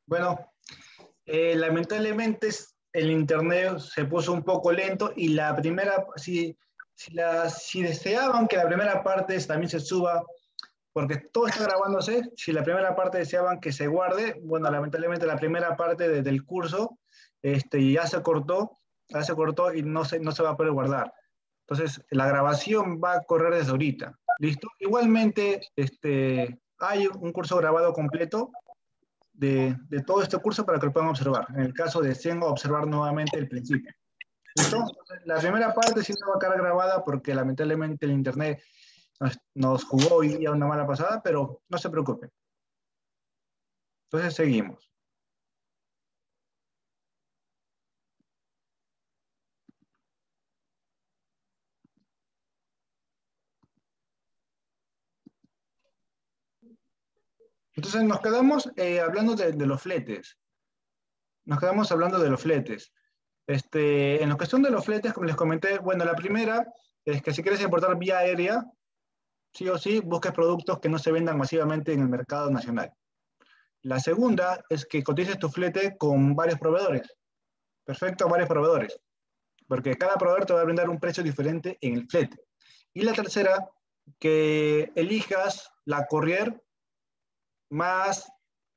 Bueno, lamentablemente el internet se puso un poco lento y la primera, si deseaban que la primera parte también se suba, porque todo está grabándose, si la primera parte deseaban que se guarde, bueno, lamentablemente la primera parte del curso ya se cortó y no se va a poder guardar. Entonces, la grabación va a correr desde ahorita. ¿Listo? Igualmente, hay un curso grabado completo de todo este curso para que lo puedan observar. En el caso de deseen observar nuevamente el principio. ¿Listo? Entonces, la primera parte sí no va a quedar grabada porque lamentablemente el internet nos jugó hoy día una mala pasada, pero no se preocupen. Entonces seguimos. Entonces nos quedamos hablando de los fletes. Nos quedamos hablando de los fletes. En la cuestión de los fletes, como les comenté, bueno, la primera es que si quieres importar vía aérea, sí o sí, busques productos que no se vendan masivamente en el mercado nacional. La segunda es que cotices tu flete con varios proveedores. Perfecto, varios proveedores. Porque cada proveedor te va a brindar un precio diferente en el flete. Y la tercera, que elijas la courier más,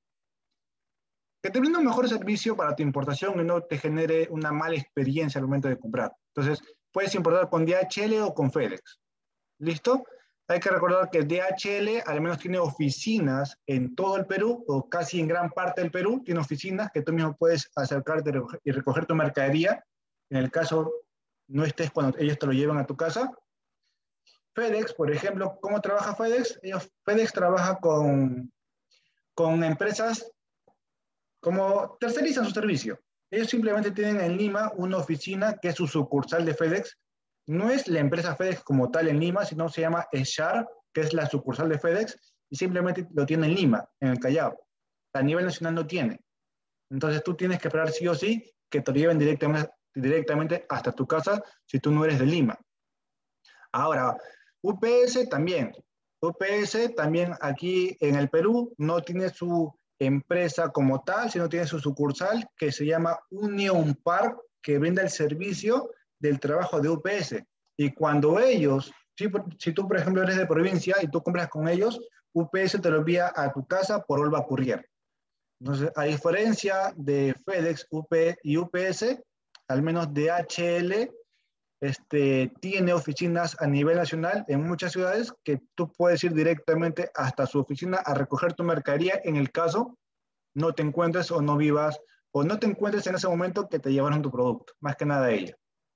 que te brinde un mejor servicio para tu importación y no te genere una mala experiencia al momento de comprar. Entonces, puedes importar con DHL o con FedEx. ¿Listo? Hay que recordar que DHL al menos tiene oficinas en todo el Perú, o casi en gran parte del Perú, tiene oficinas que tú mismo puedes acercarte y recoger tu mercadería. En el caso no estés cuando ellos te lo llevan a tu casa. FedEx, por ejemplo, ¿cómo trabaja FedEx? FedEx trabaja con empresas como tercerizan su servicio. Ellos simplemente tienen en Lima una oficina que es su sucursal de FedEx. No es la empresa FedEx como tal en Lima, sino se llama Eshar, que es la sucursal de FedEx, y simplemente lo tiene en Lima, en el Callao. A nivel nacional no tiene. Entonces tú tienes que esperar sí o sí que te lo lleven directamente hasta tu casa si tú no eres de Lima. Ahora, UPS también. UPS también aquí en el Perú no tiene su empresa como tal, sino tiene su sucursal que se llama Union Park, que brinda el servicio del trabajo de UPS. Y cuando ellos, si tú por ejemplo eres de provincia y tú compras con ellos, UPS te lo envía a tu casa por Olva Courier. Entonces, a diferencia de FedEx y UPS, al menos DHL tiene oficinas a nivel nacional en muchas ciudades que tú puedes ir directamente hasta su oficina a recoger tu mercadería en el caso no te encuentres o no vivas o no te encuentres en ese momento que te llevaron tu producto, más que nada ella.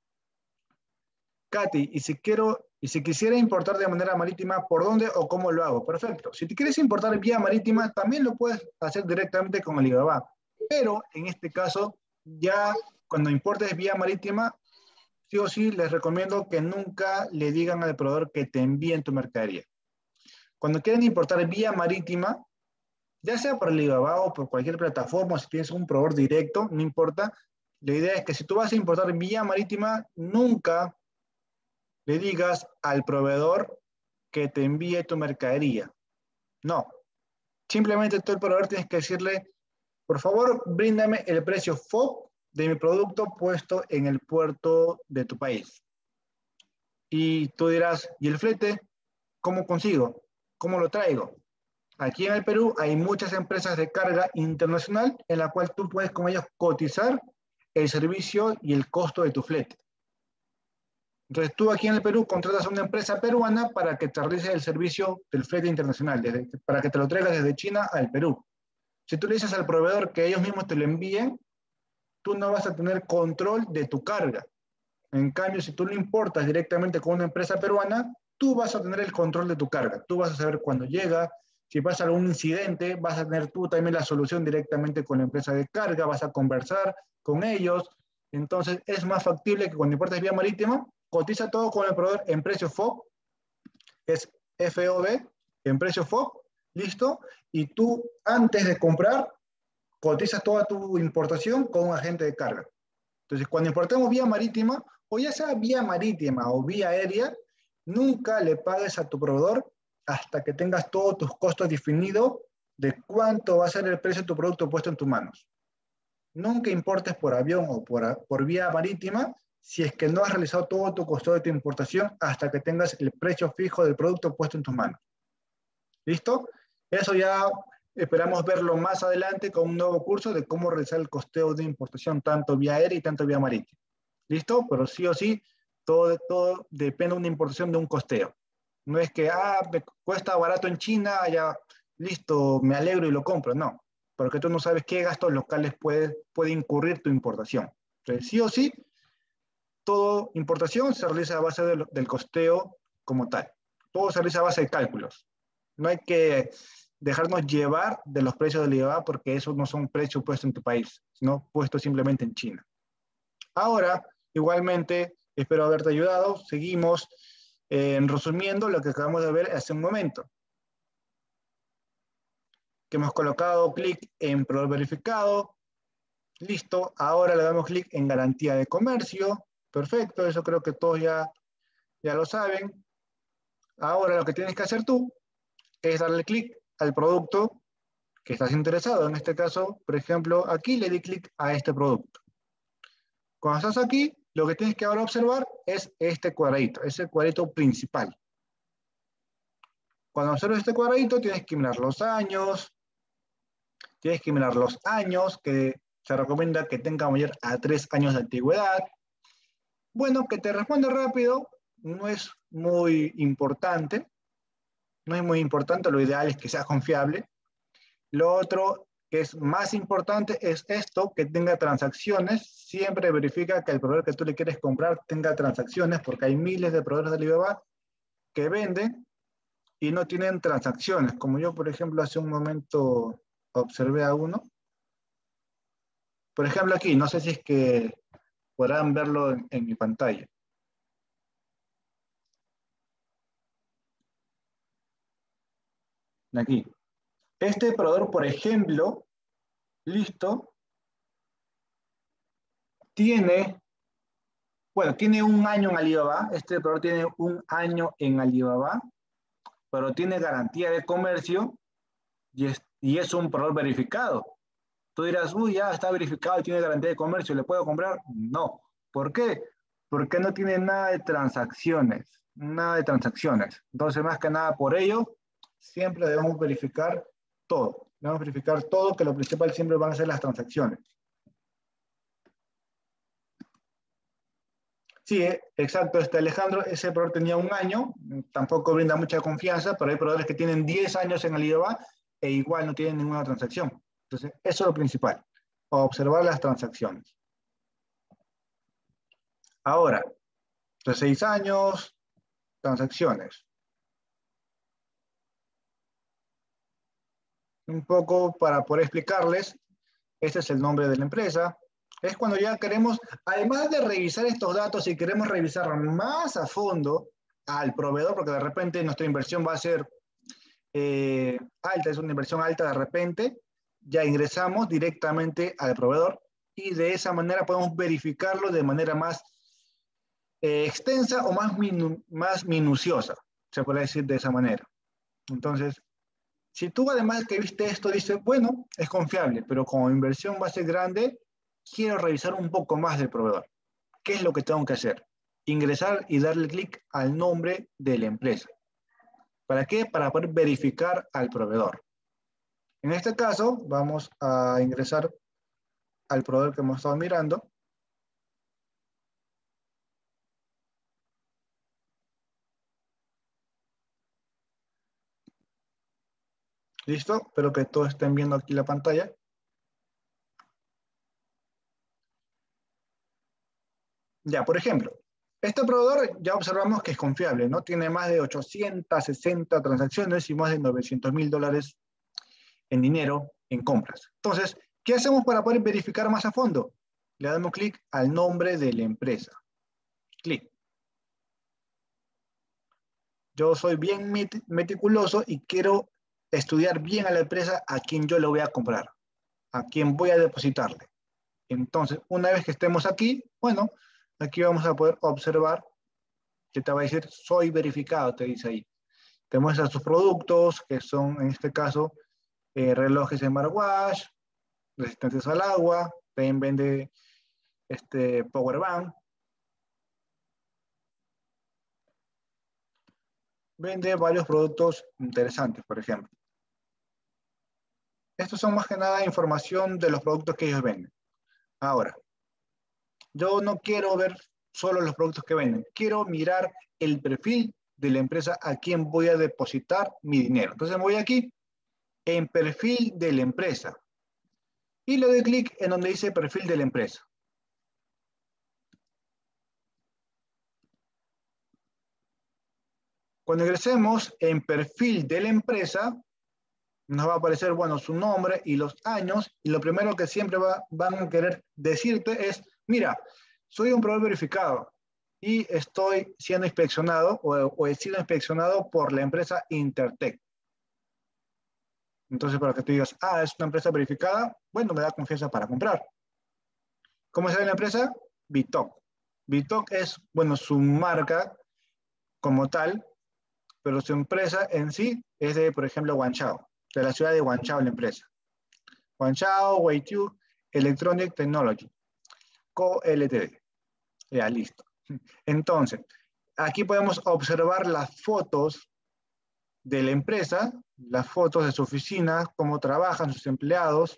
Katy, y si quisiera importar de manera marítima, ¿por dónde o cómo lo hago? Perfecto. Si te quieres importar vía marítima, también lo puedes hacer directamente con Alibaba. Pero en este caso, ya cuando importes vía marítima, sí o sí les recomiendo que nunca le digan al proveedor que te envíen tu mercadería. Cuando quieren importar vía marítima, ya sea por Alibaba o por cualquier plataforma, si tienes un proveedor directo, no importa. La idea es que si tú vas a importar vía marítima, nunca le digas al proveedor que te envíe tu mercadería. No. Simplemente tú, el proveedor, tienes que decirle, por favor, bríndame el precio FOB de mi producto puesto en el puerto de tu país. Y tú dirás, ¿y el flete? ¿Cómo consigo? ¿Cómo lo traigo? Aquí en el Perú hay muchas empresas de carga internacional en la cual tú puedes con ellos cotizar el servicio y el costo de tu flete. Entonces tú aquí en el Perú contratas a una empresa peruana para que te realice el servicio del flete internacional, para que te lo traigas desde China al Perú. Si tú le dices al proveedor que ellos mismos te lo envíen, tú no vas a tener control de tu carga. En cambio, si tú lo importas directamente con una empresa peruana, tú vas a tener el control de tu carga. Tú vas a saber cuándo llega. Si pasa algún incidente, vas a tener tú también la solución directamente con la empresa de carga, vas a conversar con ellos. Entonces, es más factible que cuando importes vía marítima, cotiza todo con el proveedor en precio FOB, que es FOB, en precio FOB, listo. Y tú, antes de comprar, cotizas toda tu importación con un agente de carga. Entonces, cuando importamos vía marítima, o ya sea vía marítima o vía aérea, nunca le pagues a tu proveedor hasta que tengas todos tus costos definidos de cuánto va a ser el precio de tu producto puesto en tus manos. Nunca importes por avión o por vía marítima si es que no has realizado todo tu costo de tu importación hasta que tengas el precio fijo del producto puesto en tus manos. ¿Listo? Eso ya esperamos verlo más adelante con un nuevo curso de cómo realizar el costeo de importación tanto vía aérea y tanto vía marítima. ¿Listo? Pero sí o sí, todo depende de una importación de un costeo. No es que, me cuesta barato en China, ya, listo, me alegro y lo compro. No, porque tú no sabes qué gastos locales puede incurrir tu importación. Entonces, sí o sí, toda importación se realiza a base del costeo como tal. Todo se realiza a base de cálculos. No hay que dejarnos llevar de los precios del IVA porque esos no son precios puestos en tu país, sino puestos simplemente en China. Ahora, igualmente, espero haberte ayudado. Seguimos resumiendo lo que acabamos de ver hace un momento. Que hemos colocado clic en proveedor verificado. Listo. Ahora le damos clic en garantía de comercio. Perfecto. Eso creo que todos ya lo saben. Ahora lo que tienes que hacer tú es darle clic al producto que estás interesado. En este caso, por ejemplo, aquí le di clic a este producto. Cuando estás aquí, lo que tienes que ahora observar es este cuadradito, ese cuadradito principal. Cuando observes este cuadradito, tienes que mirar los años, que se recomienda que tenga mayor a 3 años de antigüedad. Bueno, que te responda rápido, no es muy importante, lo ideal es que sea confiable. Lo otro que es más importante es esto, que tenga transacciones. Siempre verifica que el proveedor que tú le quieres comprar tenga transacciones, porque hay miles de proveedores de Alibaba que venden y no tienen transacciones. Como yo, por ejemplo, hace un momento observé a uno. Por ejemplo, aquí, no sé si es que podrán verlo en mi pantalla. Aquí. Este proveedor, por ejemplo, listo, tiene, tiene un año en Alibaba. Este proveedor tiene un año en Alibaba, pero tiene garantía de comercio y es un proveedor verificado. Tú dirás, uy, ya está verificado y tiene garantía de comercio, ¿le puedo comprar? No. ¿Por qué? Porque no tiene nada de transacciones, nada de transacciones. Entonces, más que nada por ello, siempre debemos verificar todo. Debemos verificar todo, que lo principal siempre van a ser las transacciones. Sí, exacto, Alejandro, ese proveedor tenía un año, tampoco brinda mucha confianza, pero hay proveedores que tienen 10 años en Alibaba e igual no tienen ninguna transacción. Entonces, eso es lo principal, observar las transacciones. Ahora, de 6 años, transacciones. Un poco para poder explicarles, este es el nombre de la empresa. Es cuando ya queremos, además de revisar estos datos, si queremos revisar más a fondo al proveedor, porque de repente nuestra inversión va a ser alta, es una inversión alta de repente, ya ingresamos directamente al proveedor y de esa manera podemos verificarlo de manera más extensa o más minuciosa, se puede decir de esa manera. Entonces, si tú además que viste esto dices, bueno, es confiable, pero como inversión va a ser grande, quiero revisar un poco más del proveedor. ¿Qué es lo que tengo que hacer? Ingresar y darle clic al nombre de la empresa. ¿Para qué? Para poder verificar al proveedor. En este caso, vamos a ingresar al proveedor que hemos estado mirando. ¿Listo? Espero que todos estén viendo aquí la pantalla. Ya, por ejemplo, este proveedor ya observamos que es confiable, ¿no? Tiene más de 860 transacciones y más de $900,000 en dinero en compras. Entonces, ¿qué hacemos para poder verificar más a fondo? Le damos clic al nombre de la empresa. Clic. Yo soy bien meticuloso y quiero estudiar bien a la empresa a quien yo le voy a comprar, a quien voy a depositarle. Entonces, una vez que estemos aquí, bueno, aquí vamos a poder observar que te va a decir, soy verificado, te dice ahí. Te muestra sus productos, que son, en este caso, relojes smartwatch, resistentes al agua, también vende power bank, vende varios productos interesantes, por ejemplo. Estos son más que nada información de los productos que ellos venden. Ahora, yo no quiero ver solo los productos que venden, quiero mirar el perfil de la empresa a quien voy a depositar mi dinero. Entonces me voy aquí, en perfil de la empresa, y le doy clic en donde dice perfil de la empresa. Cuando ingresemos en perfil de la empresa, nos va a aparecer, bueno, su nombre y los años, y lo primero que siempre van a querer decirte es, mira, soy un proveedor verificado y estoy siendo inspeccionado o he sido inspeccionado por la empresa Intertech. Entonces, para que tú digas, ah, es una empresa verificada, bueno, me da confianza para comprar. ¿Cómo se llama la empresa? Bitoc. Bitoc es, bueno, su marca como tal, pero su empresa en sí es de, por ejemplo, Guangzhou, de la ciudad de Guangzhou la empresa. Guangzhou, Weiqiu, Electronic Technology, Co. Ltd. Ya, listo. Entonces, aquí podemos observar las fotos de la empresa, las fotos de su oficina, cómo trabajan sus empleados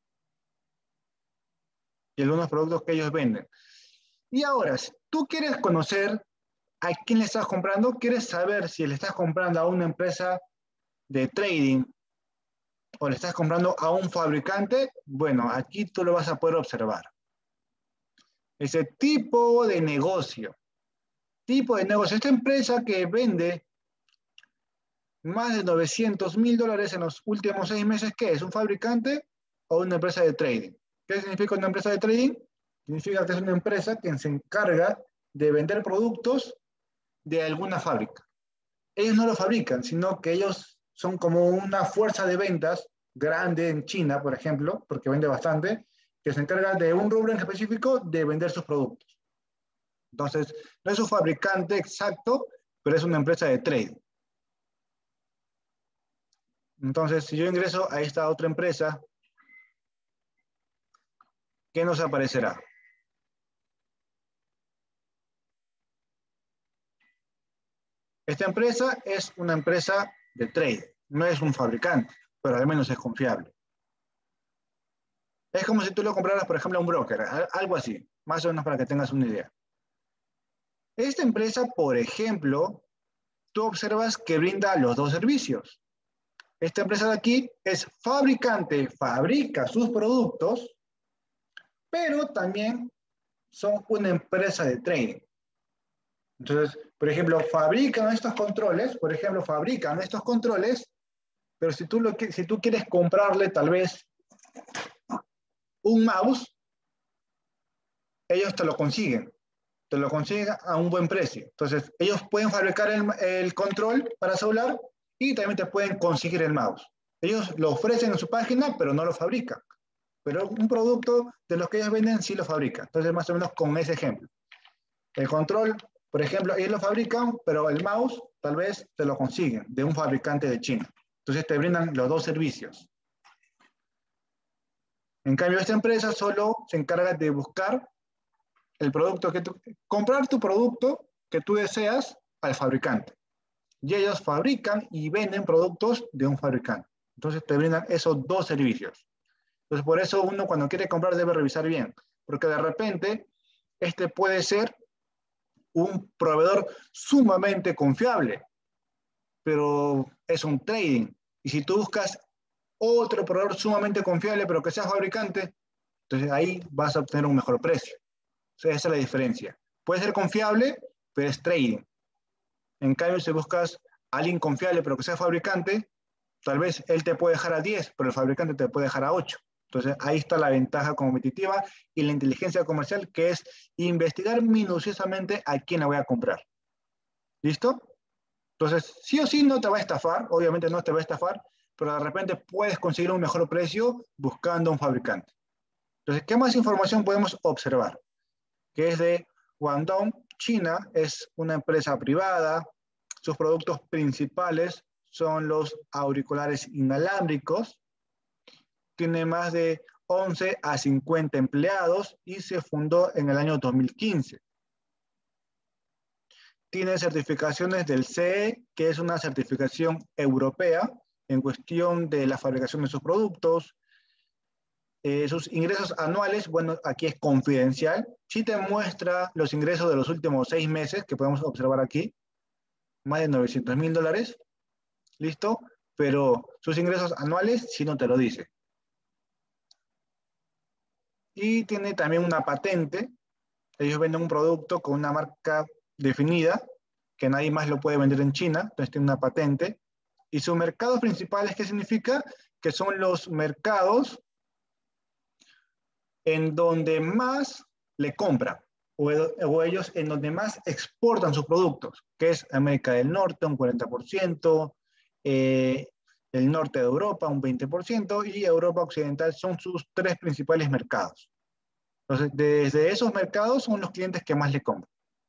y algunos productos que ellos venden. Y ahora, si tú quieres conocer a quién le estás comprando, quieres saber si le estás comprando a una empresa de trading o le estás comprando a un fabricante, bueno, aquí tú lo vas a poder observar. Ese tipo de negocio. Tipo de negocio. Esta empresa que vende más de $900.000 en los últimos 6 meses, ¿qué es? ¿Un fabricante o una empresa de trading? ¿Qué significa una empresa de trading? Significa que es una empresa que se encarga de vender productos de alguna fábrica. Ellos no lo fabrican, sino que ellos son como una fuerza de ventas grande en China, por ejemplo, porque vende bastante, que se encarga de un rubro en específico de vender sus productos. Entonces, no es un fabricante exacto, pero es una empresa de trading. Entonces, si yo ingreso a esta otra empresa, ¿qué nos aparecerá? Esta empresa es una empresa de trading, no es un fabricante, pero al menos es confiable. Es como si tú lo compraras, por ejemplo, a un broker, algo así, más o menos para que tengas una idea. Esta empresa, por ejemplo, tú observas que brinda los dos servicios. Esta empresa de aquí es fabricante, fabrica sus productos, pero también son una empresa de trading. Entonces, por ejemplo, fabrican estos controles, pero si tú quieres comprarle tal vez un mouse, ellos te lo consiguen a un buen precio. Entonces, ellos pueden fabricar el control para celular y también te pueden conseguir el mouse. Ellos lo ofrecen en su página, pero no lo fabrican. Pero un producto de los que ellos venden sí lo fabrican. Entonces, más o menos con ese ejemplo. El control, por ejemplo, ellos lo fabrican, pero el mouse tal vez te lo consiguen de un fabricante de China. Entonces te brindan los dos servicios. En cambio, esta empresa solo se encarga de buscar el producto comprar tu producto que tú deseas al fabricante. Y ellos fabrican y venden productos de un fabricante. Entonces te brindan esos dos servicios. Entonces por eso uno cuando quiere comprar debe revisar bien, porque de repente este puede ser un proveedor sumamente confiable, pero es un trading. Y si tú buscas otro proveedor sumamente confiable, pero que sea fabricante, entonces ahí vas a obtener un mejor precio. O sea, esa es la diferencia. Puede ser confiable, pero es trading. En cambio, si buscas a alguien confiable, pero que sea fabricante, tal vez él te puede dejar a 10, pero el fabricante te puede dejar a 8. Entonces, ahí está la ventaja competitiva y la inteligencia comercial, que es investigar minuciosamente a quién la voy a comprar. ¿Listo? Entonces, sí o sí no te va a estafar, obviamente no te va a estafar, pero de repente puedes conseguir un mejor precio buscando a un fabricante. Entonces, ¿qué más información podemos observar? Que es de Guangdong, China, es una empresa privada. Sus productos principales son los auriculares inalámbricos. tiene más de 11 a 50 empleados y se fundó en el año 2015. Tiene certificaciones del CE, que es una certificación europea en cuestión de la fabricación de sus productos. Sus ingresos anuales, bueno, aquí es confidencial. Sí te muestra los ingresos de los últimos 6 meses, que podemos observar aquí, más de $900.000, ¿listo? Pero sus ingresos anuales sí no te lo dice. Y tiene también una patente. Ellos venden un producto con una marca definida, que nadie más lo puede vender en China, entonces tiene una patente. Y sus mercados principales, ¿qué significa? Que son los mercados en donde más le compran, o ellos en donde más exportan sus productos, que es América del Norte, un 40%, el norte de Europa, un 20%, y Europa Occidental son sus tres principales mercados. Entonces, desde esos mercados son los clientes que más le compran.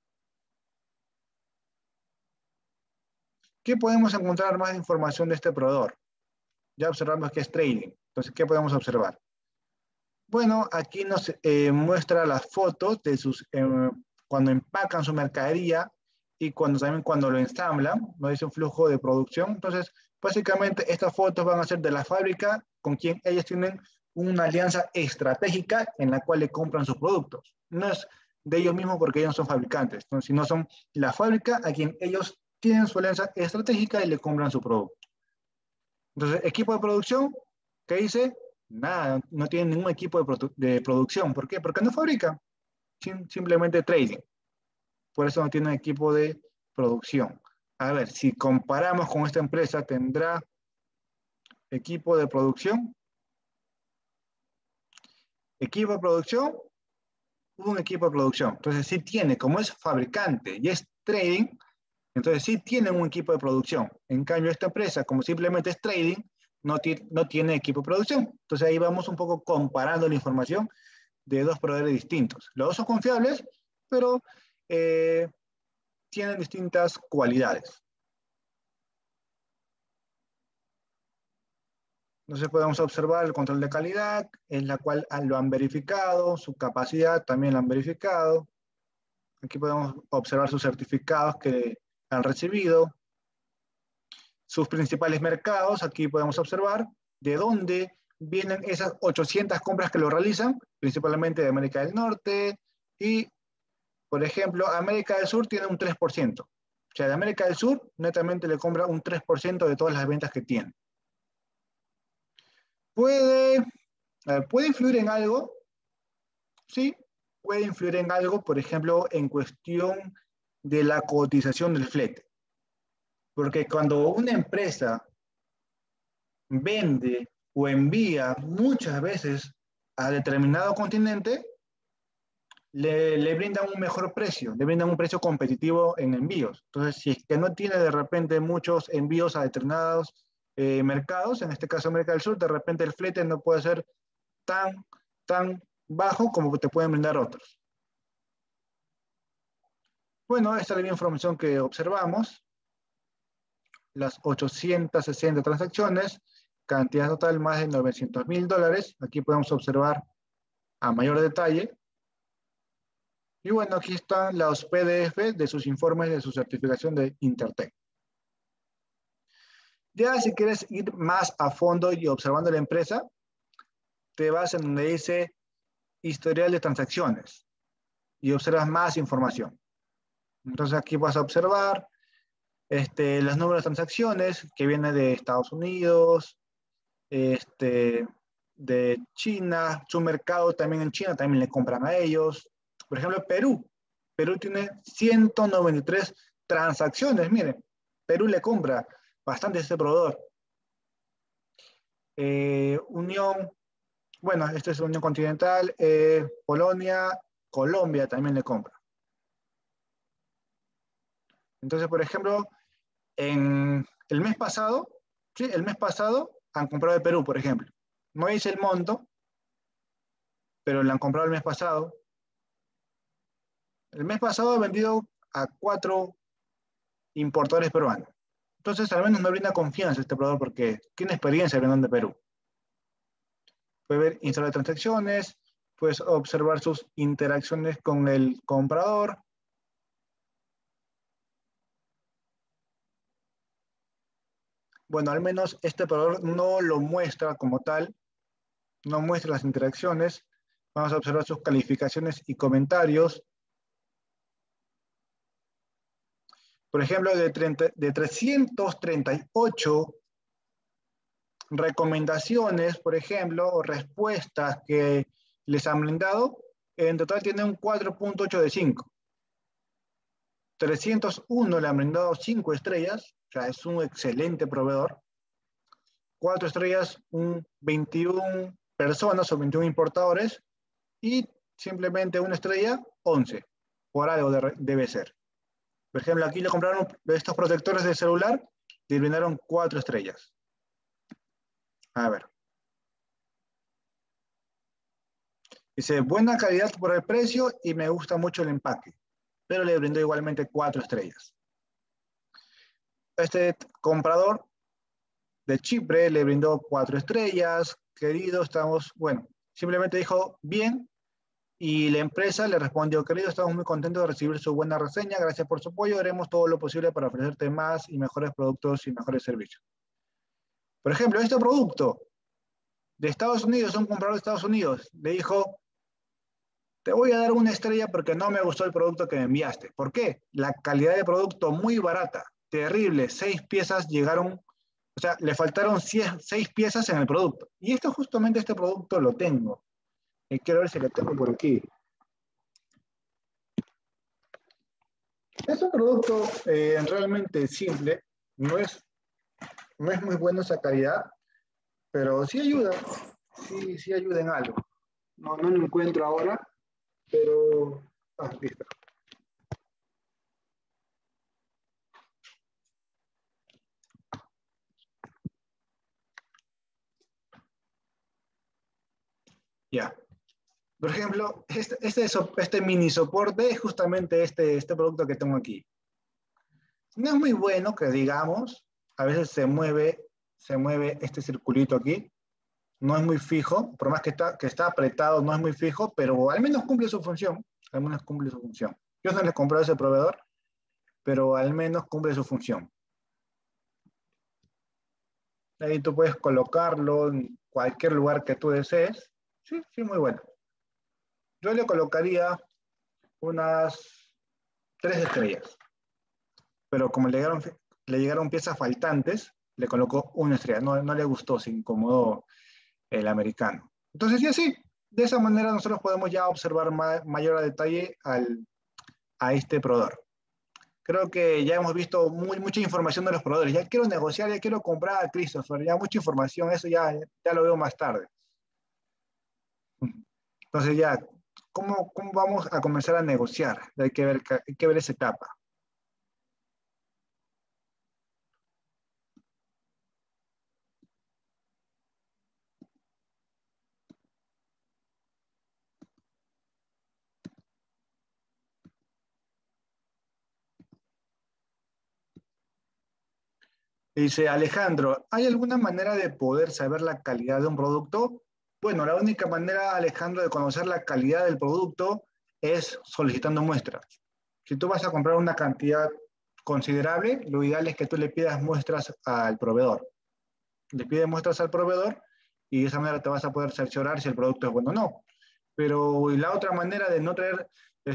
¿Qué podemos encontrar más de información de este proveedor? Ya observamos que es trading. Entonces, ¿qué podemos observar? Bueno, aquí nos muestra las fotos de cuando empacan su mercadería y también cuando lo ensamblan, nos dice un flujo de producción. Entonces, básicamente estas fotos van a ser de la fábrica con quien ellos tienen una alianza estratégica en la cual le compran sus productos. No es de ellos mismos porque ellos son fabricantes, sino son la fábrica a quien ellos tienen su alianza estratégica y le compran su producto. Entonces, equipo de producción, ¿qué dice? Nada, no tienen ningún equipo de producción. ¿Por qué? Porque no fabrican, simplemente trading. Por eso no tienen equipo de producción. A ver, si comparamos con esta empresa, ¿tendrá equipo de producción? Equipo de producción, un equipo de producción. Entonces sí tiene, como es fabricante y es trading, entonces sí tienen un equipo de producción. En cambio, esta empresa, como simplemente es trading, no tiene equipo de producción. Entonces ahí vamos un poco comparando la información de dos proveedores distintos. Los dos son confiables, pero tienen distintas cualidades. Entonces podemos observar el control de calidad, en la cual lo han verificado, su capacidad también lo han verificado. Aquí podemos observar sus certificados que han recibido, sus principales mercados. Aquí podemos observar de dónde vienen esas 800 compras que lo realizan, principalmente de América del Norte y, por ejemplo, América del Sur tiene un 3%. O sea, de América del Sur netamente le compra un 3% de todas las ventas que tiene. ¿Puede, ¿Puede influir en algo? Sí, puede influir en algo, por ejemplo, en cuestión de la cotización del flete. Porque cuando una empresa vende o envía muchas veces a determinado continente, le brindan un mejor precio, le brindan un precio competitivo en envíos. Entonces, si es que no tiene de repente muchos envíos a determinados mercados, en este caso América del Sur, de repente el flete no puede ser tan, tan bajo como te pueden brindar otros. Bueno, esta es la información que observamos. Las 860 transacciones, cantidad total más de $900.000. Aquí podemos observar a mayor detalle. Y bueno, aquí están los PDF de sus informes de su certificación de Intertech. Ya si quieres ir más a fondo y observando la empresa, te vas en donde dice historial de transacciones y observas más información. Entonces aquí vas a observar los números de transacciones que vienen de Estados Unidos, de China, su mercado también en China, también le compran a ellos. Por ejemplo, Perú. Perú tiene 193 transacciones, miren. Perú le compra bastante a este proveedor. Unión, bueno, este es Unión Continental, Polonia, Colombia también le compra. Entonces, por ejemplo, en el mes pasado, ¿sí? El mes pasado han comprado de Perú, por ejemplo. No dice el monto, pero le han comprado el mes pasado. El mes pasado ha vendido a 4 importadores peruanos. Entonces, al menos me brinda confianza este proveedor porque tiene experiencia vendiendo de Perú. Puedes ver historia de transacciones, puedes observar sus interacciones con el comprador. Bueno, al menos este proveedor no lo muestra como tal, no muestra las interacciones. Vamos a observar sus calificaciones y comentarios. Por ejemplo, de 338 recomendaciones, por ejemplo, o respuestas que les han brindado, en total tiene un 4.8 de 5. 301 le han brindado 5 estrellas, o sea, es un excelente proveedor. 4 estrellas, 21 personas o 21 importadores, y simplemente una estrella, 11. Por algo debe ser. Por ejemplo, aquí le compraron estos protectores de celular, le brindaron 4 estrellas. A ver. Dice, buena calidad por el precio y me gusta mucho el empaque, pero le brindó igualmente 4 estrellas. Este comprador de Chipre le brindó 4 estrellas. Querido, estamos, bueno, simplemente dijo bien, y la empresa le respondió, querido, estamos muy contentos de recibir su buena reseña, gracias por su apoyo, haremos todo lo posible para ofrecerte más y mejores productos y mejores servicios. Por ejemplo, este producto de Estados Unidos, un comprador de Estados Unidos, le dijo, te voy a dar una estrella porque no me gustó el producto que me enviaste. ¿Por qué? La calidad de producto muy barata, terrible. 6 piezas llegaron, o sea, le faltaron 6 piezas en el producto. Y esto justamente, este producto lo tengo. Y quiero ver si lo tengo por aquí. Es un producto realmente simple, no es, no es muy bueno esa calidad, pero sí ayuda, sí ayuda en algo. No lo encuentro ahora, pero... Ah, listo. Ya. Por ejemplo, este mini soporte es justamente este producto que tengo aquí. No es muy bueno que digamos, a veces se mueve este circulito aquí, no es muy fijo, por más que está apretado, no es muy fijo, pero al menos cumple su función, al menos cumple su función. Yo no le compré a ese proveedor, pero al menos cumple su función. Ahí tú puedes colocarlo en cualquier lugar que tú desees. Sí, sí, muy bueno. Yo le colocaría unas 3 estrellas, pero como le llegaron piezas faltantes, le colocó una estrella. No le gustó, se incomodó el americano. Entonces, sí, así, de esa manera nosotros podemos ya observar mayor a detalle a este proveedor. Creo que ya hemos visto mucha información de los proveedores. Ya quiero negociar, ya quiero comprar a Christopher, ya mucha información, eso ya lo veo más tarde. Entonces ya, ¿cómo vamos a comenzar a negociar? Hay que ver esa etapa. Dice Alejandro, ¿hay alguna manera de poder saber la calidad de un producto? Bueno, la única manera, Alejandro, de conocer la calidad del producto es solicitando muestras. Si tú vas a comprar una cantidad considerable, lo ideal es que tú le pidas muestras al proveedor. Le pides muestras al proveedor y de esa manera te vas a poder cerciorar si el producto es bueno o no. Pero la otra manera de no traer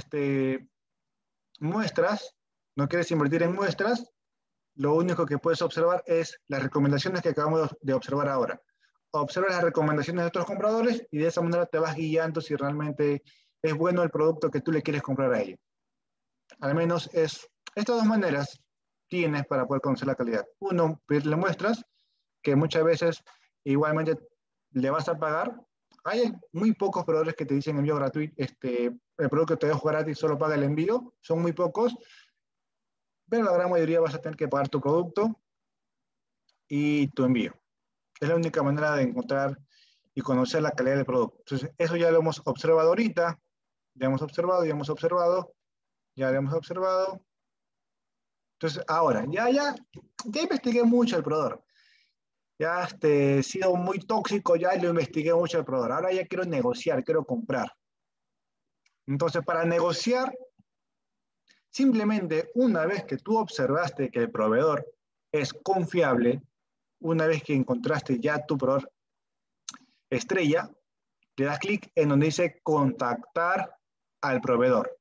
muestras, no quieres invertir en muestras, lo único que puedes observar es las recomendaciones que acabamos de observar ahora. Observa las recomendaciones de otros compradores y de esa manera te vas guiando si realmente es bueno el producto que tú le quieres comprar a ellos. Al menos estas dos maneras tienes para poder conocer la calidad. Uno, pedirle muestras, que muchas veces igualmente le vas a pagar. Hay muy pocos proveedores que te dicen envío gratuito, el producto te dejo gratis, solo paga el envío, son muy pocos, pero la gran mayoría vas a tener que pagar tu producto y tu envío. Es la única manera de encontrar y conocer la calidad del producto. Entonces, eso ya lo hemos observado ahorita, ya hemos observado, ya hemos observado, ya lo hemos observado. Entonces, ahora, ya investigué mucho el proveedor. ya he sido muy tóxico, ya lo investigué mucho el proveedor, ahora ya quiero negociar, quiero comprar. Entonces, para negociar, simplemente una vez que tú observaste que el proveedor es confiable, una vez que encontraste ya tu proveedor estrella, le das clic en donde dice contactar al proveedor.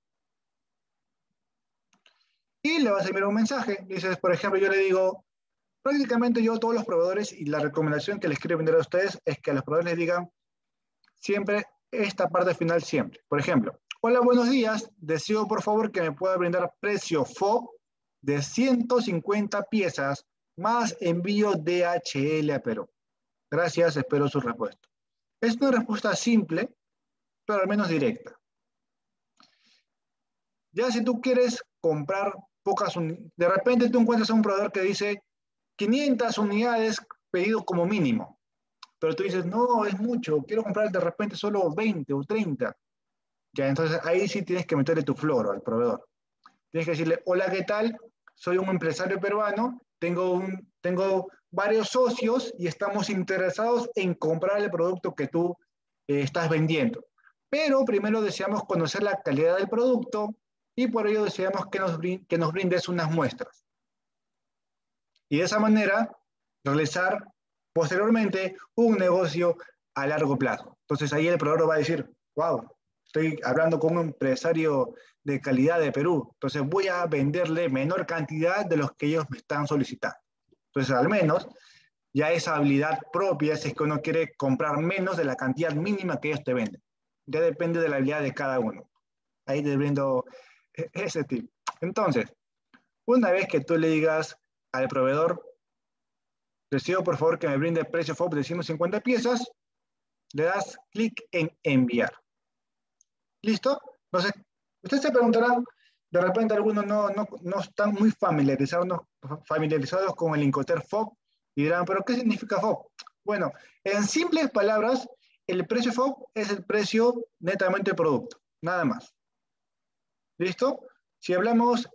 Y le vas a enviar un mensaje. Dices, por ejemplo, yo le digo, prácticamente yo a todos los proveedores y la recomendación que les quiero vender a ustedes es que a los proveedores les digan siempre esta parte final siempre. Por ejemplo, hola, buenos días. Deseo por favor que me pueda brindar precio FOB de 150 piezas más envío DHL a Perú. Gracias, espero su respuesta. Es una respuesta simple, pero al menos directa. Ya si tú quieres comprar pocas unidades, de repente tú encuentras a un proveedor que dice 500 unidades pedido como mínimo, pero tú dices, no, es mucho, quiero comprar de repente solo 20 o 30. Ya, entonces ahí sí tienes que meterle tu floro al proveedor. Tienes que decirle, hola, ¿qué tal? Soy un empresario peruano, tengo varios socios y estamos interesados en comprar el producto que tú estás vendiendo. Pero primero deseamos conocer la calidad del producto y por ello deseamos que nos brindes unas muestras. Y de esa manera realizar posteriormente un negocio a largo plazo. Entonces ahí el proveedor va a decir, wow, estoy hablando con un empresario de calidad de Perú, entonces voy a venderle menor cantidad de los que ellos me están solicitando. Entonces al menos ya esa habilidad propia, si es que uno quiere comprar menos de la cantidad mínima que ellos te venden. Ya depende de la habilidad de cada uno. Ahí te brindo ese tip. Entonces, una vez que tú le digas al proveedor, deseo por favor que me brinde precio FOB de 150 piezas, le das clic en enviar. ¿Listo? Entonces, ustedes se preguntarán, de repente algunos no están muy familiarizados con el Incoterm FOB y dirán, ¿pero qué significa FOB? Bueno, en simples palabras, el precio FOB es el precio netamente producto, nada más. ¿Listo? Si hablamos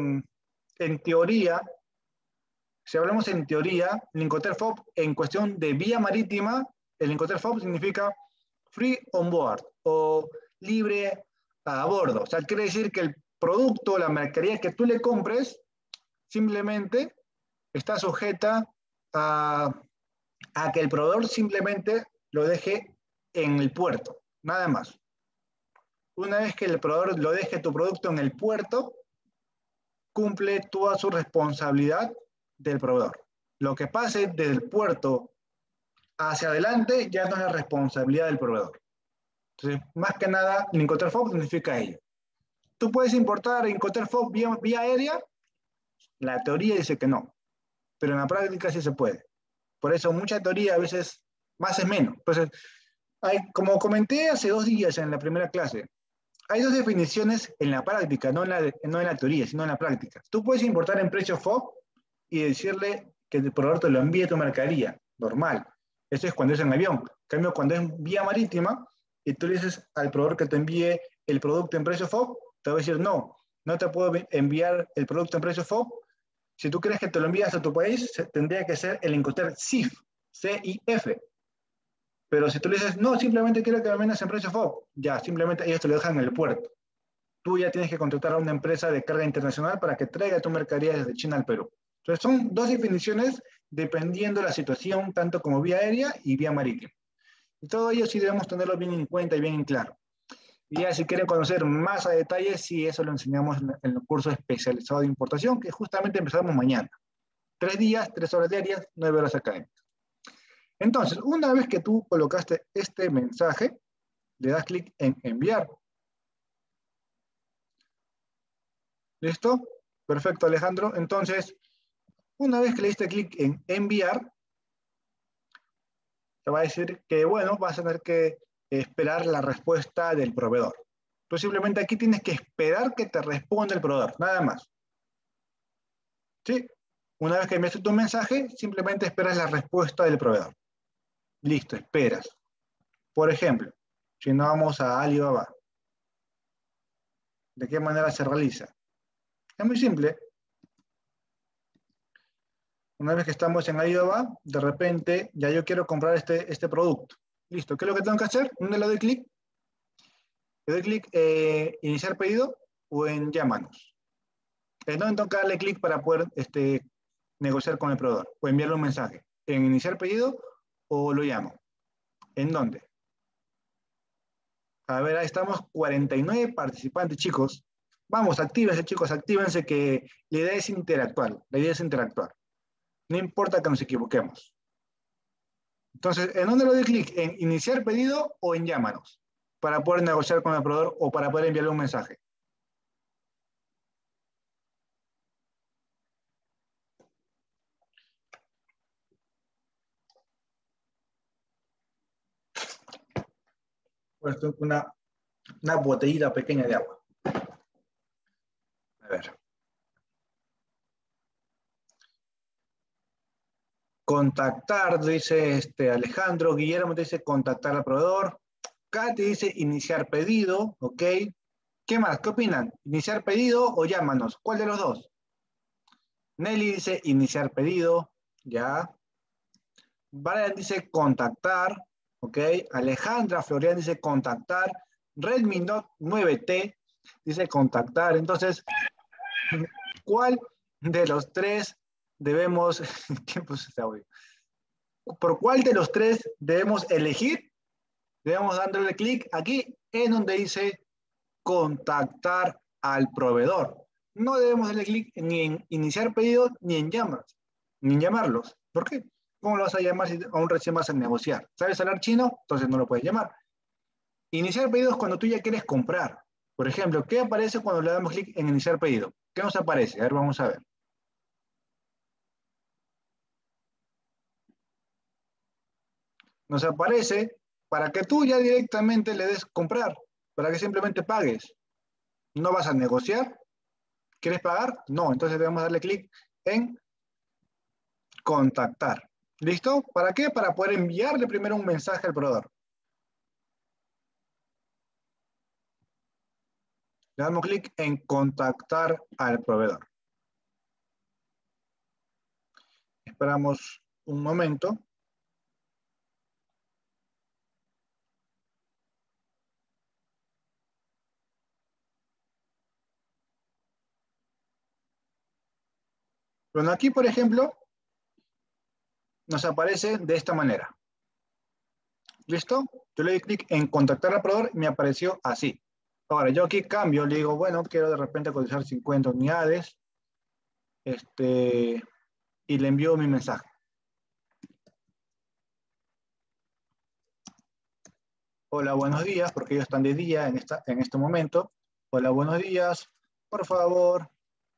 en teoría, si hablamos en teoría, el Incoterm FOB en cuestión de vía marítima, el Incoterm FOB significa free on board o libre a bordo. O sea, quiere decir que el producto, la mercadería que tú le compres, simplemente está sujeta a, a que el proveedor simplemente lo deje en el puerto, nada más. Una vez que el proveedor lo deje tu producto en el puerto, cumple toda su responsabilidad del proveedor. Lo que pase del puerto hacia adelante ya no es la responsabilidad del proveedor. Entonces, más que nada, el Incoterm FOB significa ello. ¿Tú puedes importar Incoterm FOB vía aérea? La teoría dice que no, pero en la práctica sí se puede. Por eso mucha teoría a veces más es menos. Entonces, como comenté hace 2 días en la primera clase, hay dos definiciones en la práctica, no en la teoría, sino en la práctica. Tú puedes importar en precio FOB y decirle que el proveedor te lo envíe tu mercadería, normal. Eso es cuando es en avión. En cambio, cuando es vía marítima y tú le dices al proveedor que te envíe el producto en precio FOB, te va a decir, no, no te puedo enviar el producto en precio FOB. Si tú quieres que te lo envíes a tu país, tendría que ser el Incoterm CIF, C-I-F. Pero si tú le dices, no, simplemente quiero que me vendas en precio FOB, ya, simplemente ellos te lo dejan en el puerto. Tú ya tienes que contratar a una empresa de carga internacional para que traiga tu mercadería desde China al Perú. Entonces son dos definiciones dependiendo de la situación, tanto como vía aérea y vía marítima. Y todo ello sí debemos tenerlo bien en cuenta y bien en claro. Y ya si quieren conocer más a detalle, sí, eso lo enseñamos en el curso especializado de importación, que justamente empezamos mañana. 3 días, 3 horas diarias, 9 horas académicas. Entonces, una vez que tú colocaste este mensaje, le das clic en enviar. ¿Listo? Perfecto, Alejandro. Entonces, una vez que le diste clic en enviar, te va a decir que, bueno, vas a tener que esperar la respuesta del proveedor. Tú simplemente aquí tienes que esperar que te responda el proveedor, nada más. ¿Sí? Una vez que enviaste tu mensaje, simplemente esperas la respuesta del proveedor. Listo, esperas. Por ejemplo, si no vamos a Alibaba, ¿de qué manera se realiza? Es muy simple. Una vez que estamos en Alibaba, de repente ya yo quiero comprar este producto. Listo, ¿qué es lo que tengo que hacer? ¿Dónde le doy clic? Le doy clic iniciar pedido o en llámanos. ¿Dónde tengo que darle clic para poder negociar con el proveedor o enviarle un mensaje? ¿En iniciar pedido o lo llamo? ¿En dónde? A ver, ahí estamos, 49 participantes, chicos. Vamos, actívense, chicos, actívense que la idea es interactuar. La idea es interactuar. No importa que nos equivoquemos. Entonces, ¿en dónde le doy clic? ¿En iniciar pedido o en llámanos? Para poder negociar con el proveedor o para poder enviarle un mensaje. Pues una botellita pequeña de agua. A ver. Contactar, dice Alejandro. Guillermo dice contactar al proveedor. Katy dice iniciar pedido. Ok. ¿Qué más? ¿Qué opinan? ¿Iniciar pedido o llámanos? ¿Cuál de los dos? Nelly dice iniciar pedido. Ya. Brian dice contactar. Ok. Alejandra Florian dice contactar. Redmi Note 9T dice contactar. Entonces, ¿cuál de los tres debemos, ¿qué puso este audio? ¿Por cuál de los tres debemos elegir? Debemos darle clic aquí en donde dice contactar al proveedor. No debemos darle clic ni en iniciar pedido ni en llamas, ni en llamarlos. ¿Por qué? ¿Cómo lo vas a llamar si aún recién vas a negociar? ¿Sabes hablar chino? Entonces no lo puedes llamar. Iniciar pedido es cuando tú ya quieres comprar. Por ejemplo, ¿qué aparece cuando le damos clic en iniciar pedido? ¿Qué nos aparece? A ver, vamos a ver. Nos aparece para que tú ya directamente le des comprar, para que simplemente pagues. No vas a negociar. ¿Quieres pagar? No, entonces debemos darle clic en contactar. ¿Listo? ¿Para qué? Para poder enviarle primero un mensaje al proveedor. Le damos clic en contactar al proveedor. Esperamos un momento. Bueno, aquí, por ejemplo, nos aparece de esta manera. ¿Listo? Yo le di clic en contactar al proveedor y me apareció así. Ahora, yo aquí cambio, le digo, bueno, quiero de repente cotizar 50 unidades y le envío mi mensaje. Hola, buenos días, porque ellos están de día en este momento. Hola, buenos días, por favor.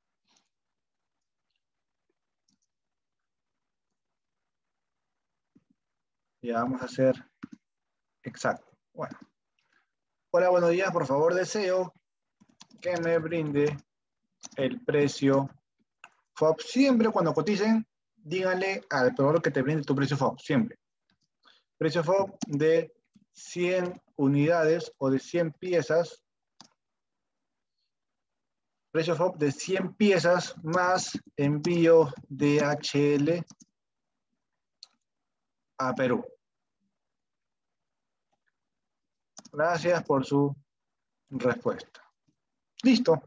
Ya vamos a hacer exacto. Bueno, hola, buenos días, por favor, deseo que me brinde el precio FOB. Siempre cuando coticen, díganle al proveedor que te brinde tu precio FOB, siempre. Precio FOB de 100 unidades o de 100 piezas. Precio FOB de 100 piezas más envío DHL a Perú. Gracias por su respuesta. Listo.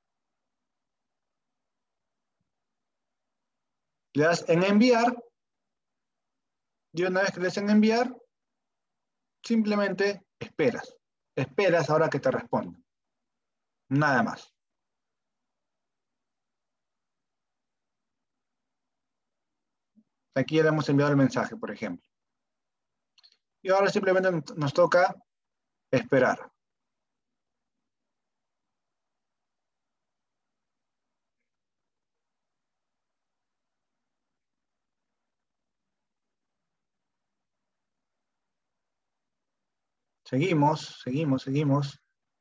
Le das en enviar y una vez que le des en enviar, simplemente esperas. Esperas ahora que te responda. Nada más. Aquí ya le hemos enviado el mensaje, por ejemplo. Y ahora simplemente nos toca esperar. Seguimos, seguimos, seguimos.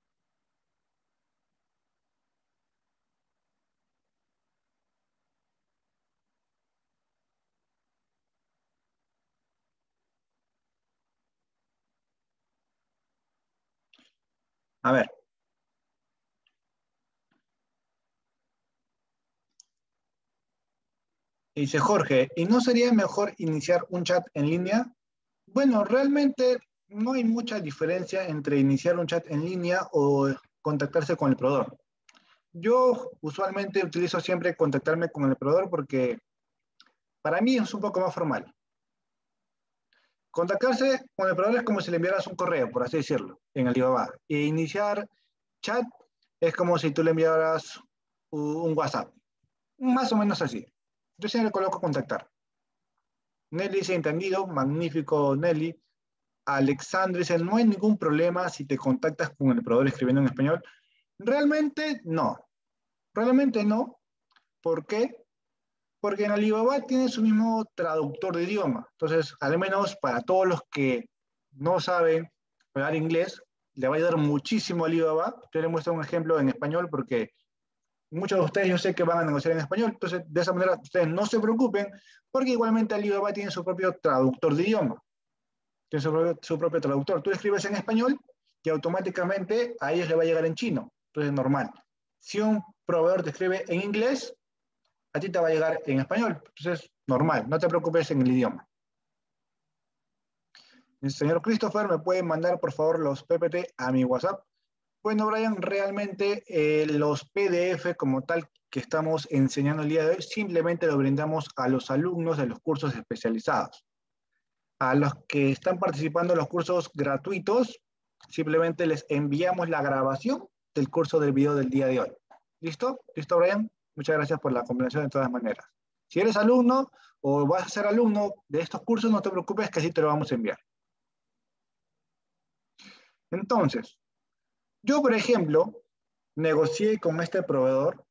A ver. Dice Jorge, ¿y no sería mejor iniciar un chat en línea? Bueno, realmente no hay mucha diferencia entre iniciar un chat en línea o contactarse con el proveedor. Yo usualmente utilizo siempre contactarme con el proveedor porque para mí es un poco más formal. Contactarse con el proveedor es como si le enviaras un correo, por así decirlo, en Alibaba. E iniciar chat es como si tú le enviaras un WhatsApp. Más o menos así. Yo siempre le coloco contactar. Nelly dice entendido, magnífico Nelly. Alexandre dice, no hay ningún problema si te contactas con el proveedor escribiendo en español. Realmente no. ¿Por qué? Porque en Alibaba tiene su mismo traductor de idioma. Entonces, al menos para todos los que no saben hablar inglés, le va a ayudar muchísimo a Alibaba. Yo les muestro un ejemplo en español porque muchos de ustedes yo sé que van a negociar en español. Entonces, de esa manera, ustedes no se preocupen porque igualmente Alibaba tiene su propio traductor de idioma. Tiene su propio traductor. Tú escribes en español y automáticamente a ellos le va a llegar en chino. Entonces, normal. Si un proveedor te escribe en inglés, a ti te va a llegar en español. Entonces, normal, no te preocupes en el idioma. El señor Christopher, ¿me puede mandar por favor los PPT a mi WhatsApp? Bueno, Brian, realmente los PDF como tal que estamos enseñando el día de hoy simplemente lo brindamos a los alumnos de los cursos especializados. A los que están participando en los cursos gratuitos, simplemente les enviamos la grabación del curso del video del día de hoy. ¿Listo? ¿Listo, Brian? Muchas gracias por la comprensión de todas maneras. Si eres alumno o vas a ser alumno de estos cursos, no te preocupes que así te lo vamos a enviar. Entonces, yo, por ejemplo, negocié con este proveedor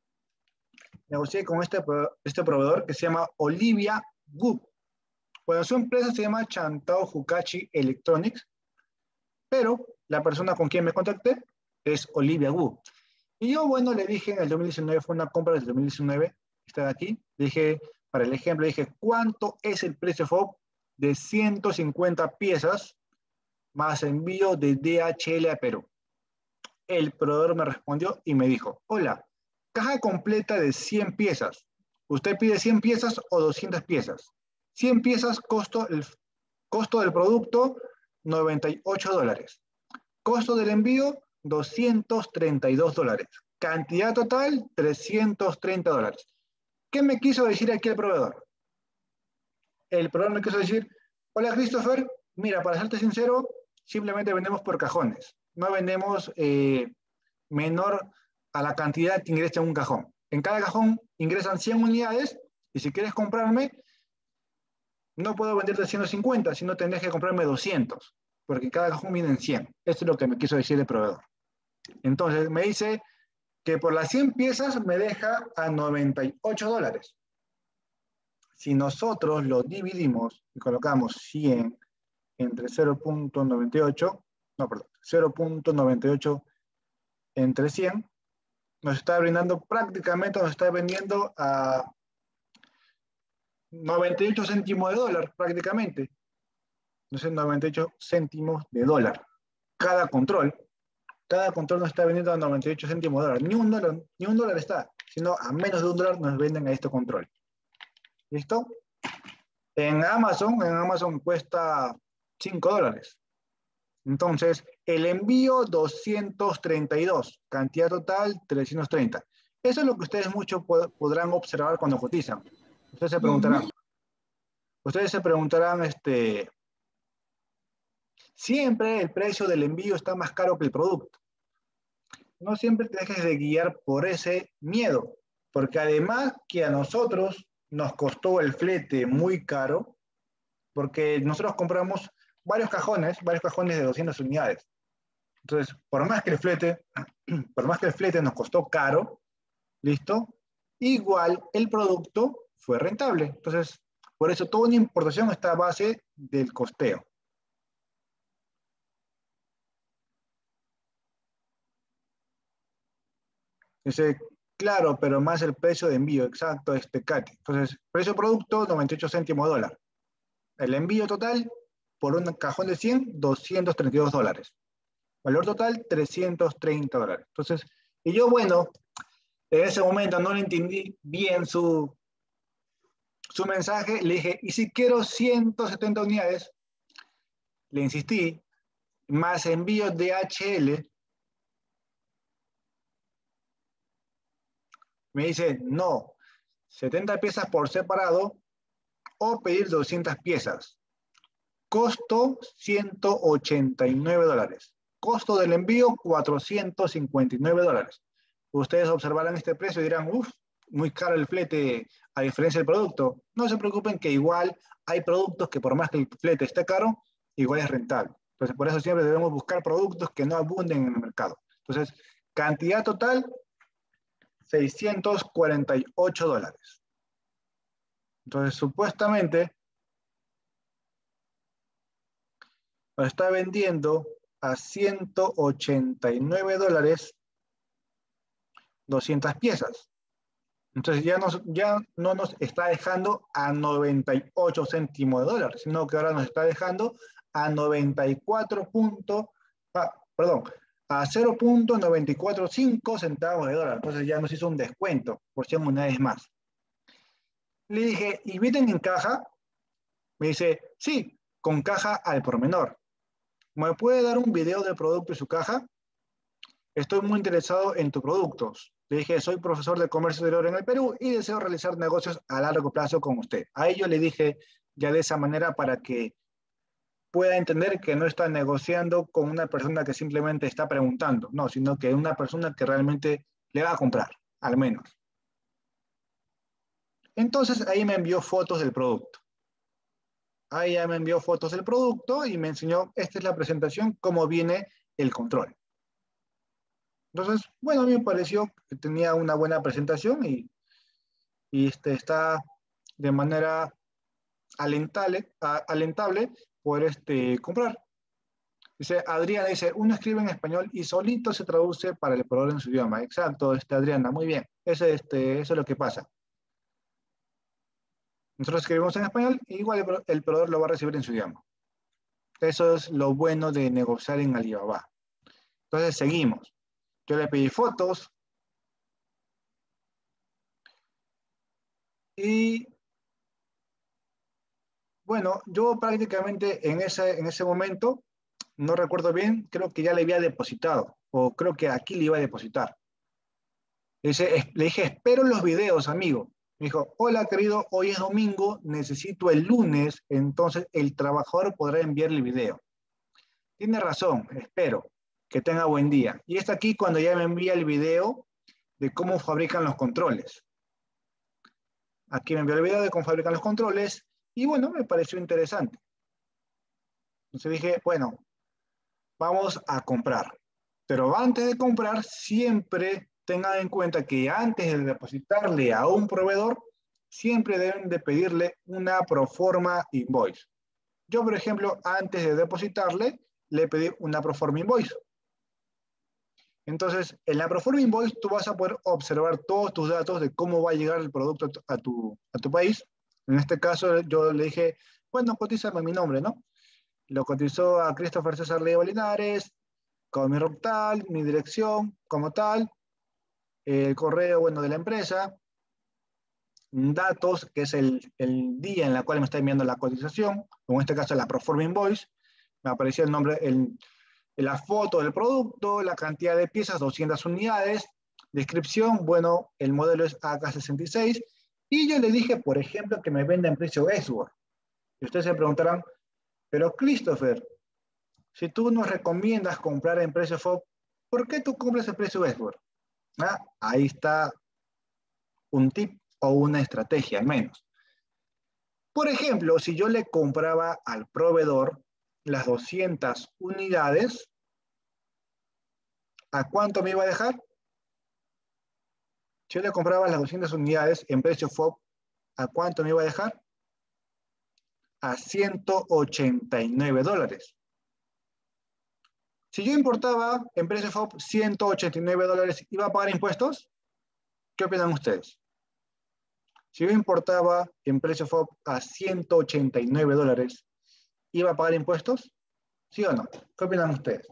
que se llama Olivia Gu. Bueno, su empresa se llama Chantao Hukachi Electronics, pero la persona con quien me contacté es Olivia Gu. Y yo, bueno, le dije en el 2019, fue una compra del 2019, está de aquí, dije, para el ejemplo, dije, ¿cuánto es el precio FOB de 150 piezas más envío de DHL a Perú? El proveedor me respondió y me dijo, hola, caja completa de 100 piezas. ¿Usted pide 100 piezas o 200 piezas? 100 piezas, costo del producto, $98. Costo del envío, $232. Cantidad total, $330. ¿Qué me quiso decir aquí el proveedor? El proveedor me quiso decir, hola Christopher, mira, para serte sincero, simplemente vendemos por cajones. No vendemos menor a la cantidad que ingresa en un cajón. En cada cajón ingresan 100 unidades y si quieres comprarme, no puedo venderte 150, sino tendrás que comprarme 200, porque cada cajón viene en 100. Esto es lo que me quiso decir el proveedor. Entonces me dice que por las 100 piezas me deja a $98. Si nosotros lo dividimos y colocamos 100 entre 0.98, no, perdón, 0.98 entre 100, nos está brindando prácticamente, nos está vendiendo a 98 céntimos de dólar prácticamente. Entonces 98 céntimos de dólar. Cada control nos está vendiendo a 98 céntimos de dólar. Ni un dólar está, sino a menos de un dólar nos venden a este control. ¿Listo? En Amazon cuesta $5. Entonces, el envío 232, cantidad total 330. Eso es lo que ustedes muchos podrán observar cuando cotizan. Ustedes se preguntarán, siempre el precio del envío está más caro que el producto. No siempre te dejes de guiar por ese miedo, porque además que a nosotros nos costó el flete muy caro, porque nosotros compramos varios cajones de 200 unidades. Entonces, por más que el flete nos costó caro, ¿listo? Igual el producto fue rentable. Entonces, por eso toda una importación está a base del costeo. Dice, claro, pero más el precio de envío, exacto, Katy. Entonces, precio producto, 98 céntimos de dólar. El envío total, por un cajón de 100, $232. Valor total, $330. Entonces, y yo, bueno, en ese momento no le entendí bien su mensaje, le dije, ¿y si quiero 170 unidades? Le insistí, más envío DHL. Me dice, no, 70 piezas por separado o pedir 200 piezas. Costo $189. Costo del envío $459. Ustedes observarán este precio y dirán, uff, muy caro el flete a diferencia del producto. No se preocupen que igual hay productos que por más que el flete esté caro, igual es rentable. Entonces, por eso siempre debemos buscar productos que no abunden en el mercado. Entonces, cantidad total, $648. Entonces, supuestamente, lo está vendiendo a $189, 200 piezas. Entonces ya no nos está dejando a 98 céntimos de dólar, sino que ahora nos está dejando a 94 perdón, a 0.945 centavos de dólar. Entonces ya nos hizo un descuento por 100 unidades más. Le dije, ¿y vienen en caja? Me dice, sí, con caja al por menor. ¿Me puede dar un video del producto y su caja? Estoy muy interesado en tus productos. Le dije, soy profesor de comercio exterior en el Perú y deseo realizar negocios a largo plazo con usted. A ello le dije ya de esa manera para que pueda entender que no está negociando con una persona que simplemente está preguntando, no, sino que una persona que realmente le va a comprar, al menos. Entonces ahí me envió fotos del producto. Ahí ya me envió fotos del producto y me enseñó, esta es la presentación, cómo viene el control. Entonces, bueno, a mí me pareció que tenía una buena presentación y está de manera alentable poder comprar. Dice, Adriana dice, uno escribe en español y solito se traduce para el proveedor en su idioma. Exacto, Adriana, muy bien. Eso es lo que pasa. Nosotros escribimos en español y igual el proveedor lo va a recibir en su idioma. Eso es lo bueno de negociar en Alibaba. Entonces seguimos. Yo le pedí fotos y bueno, yo prácticamente en ese momento, no recuerdo bien, creo que ya le había depositado o creo que aquí le iba a depositar. Le dije, espero los videos, amigo. Me dijo, hola querido, hoy es domingo, necesito el lunes, entonces el trabajador podrá enviar el video. Tiene razón, espero que tenga buen día. Y está aquí cuando ya me envía el video de cómo fabrican los controles. Aquí me envió el video de cómo fabrican los controles y bueno, me pareció interesante. Entonces dije, bueno, vamos a comprar. Pero antes de comprar, siempre tengan en cuenta que antes de depositarle a un proveedor, siempre deben de pedirle una proforma invoice. Yo, por ejemplo, antes de depositarle, le pedí una proforma invoice. Entonces, en la proforma invoice tú vas a poder observar todos tus datos de cómo va a llegar el producto a tu país. En este caso, yo le dije, bueno, cotízame mi nombre, ¿no? Lo cotizó a Christopher César Leo Linares, con mi RUC tal, mi dirección como tal, el correo, bueno, de la empresa, datos, que es el día en el cual me está enviando la cotización, o en este caso la Proforma Invoice, me aparecía el nombre, la foto del producto, la cantidad de piezas, 200 unidades, descripción, bueno, el modelo es AK66, y yo le dije, por ejemplo, que me venda en precio Westward. Y ustedes se preguntarán, pero Christopher, si tú nos recomiendas comprar en precio FOB, ¿por qué tú compras en precio Westward? Ah, ahí está un tip o una estrategia al menos. Por ejemplo, si yo le compraba al proveedor las 200 unidades, ¿a cuánto me iba a dejar? Si yo le compraba las 200 unidades en precio FOB, ¿a cuánto me iba a dejar? A $189. Si yo importaba en precio FOB $189, ¿iba a pagar impuestos? ¿Qué opinan ustedes? Si yo importaba en precio FOB a $189, ¿iba a pagar impuestos? ¿Sí o no? ¿Qué opinan ustedes?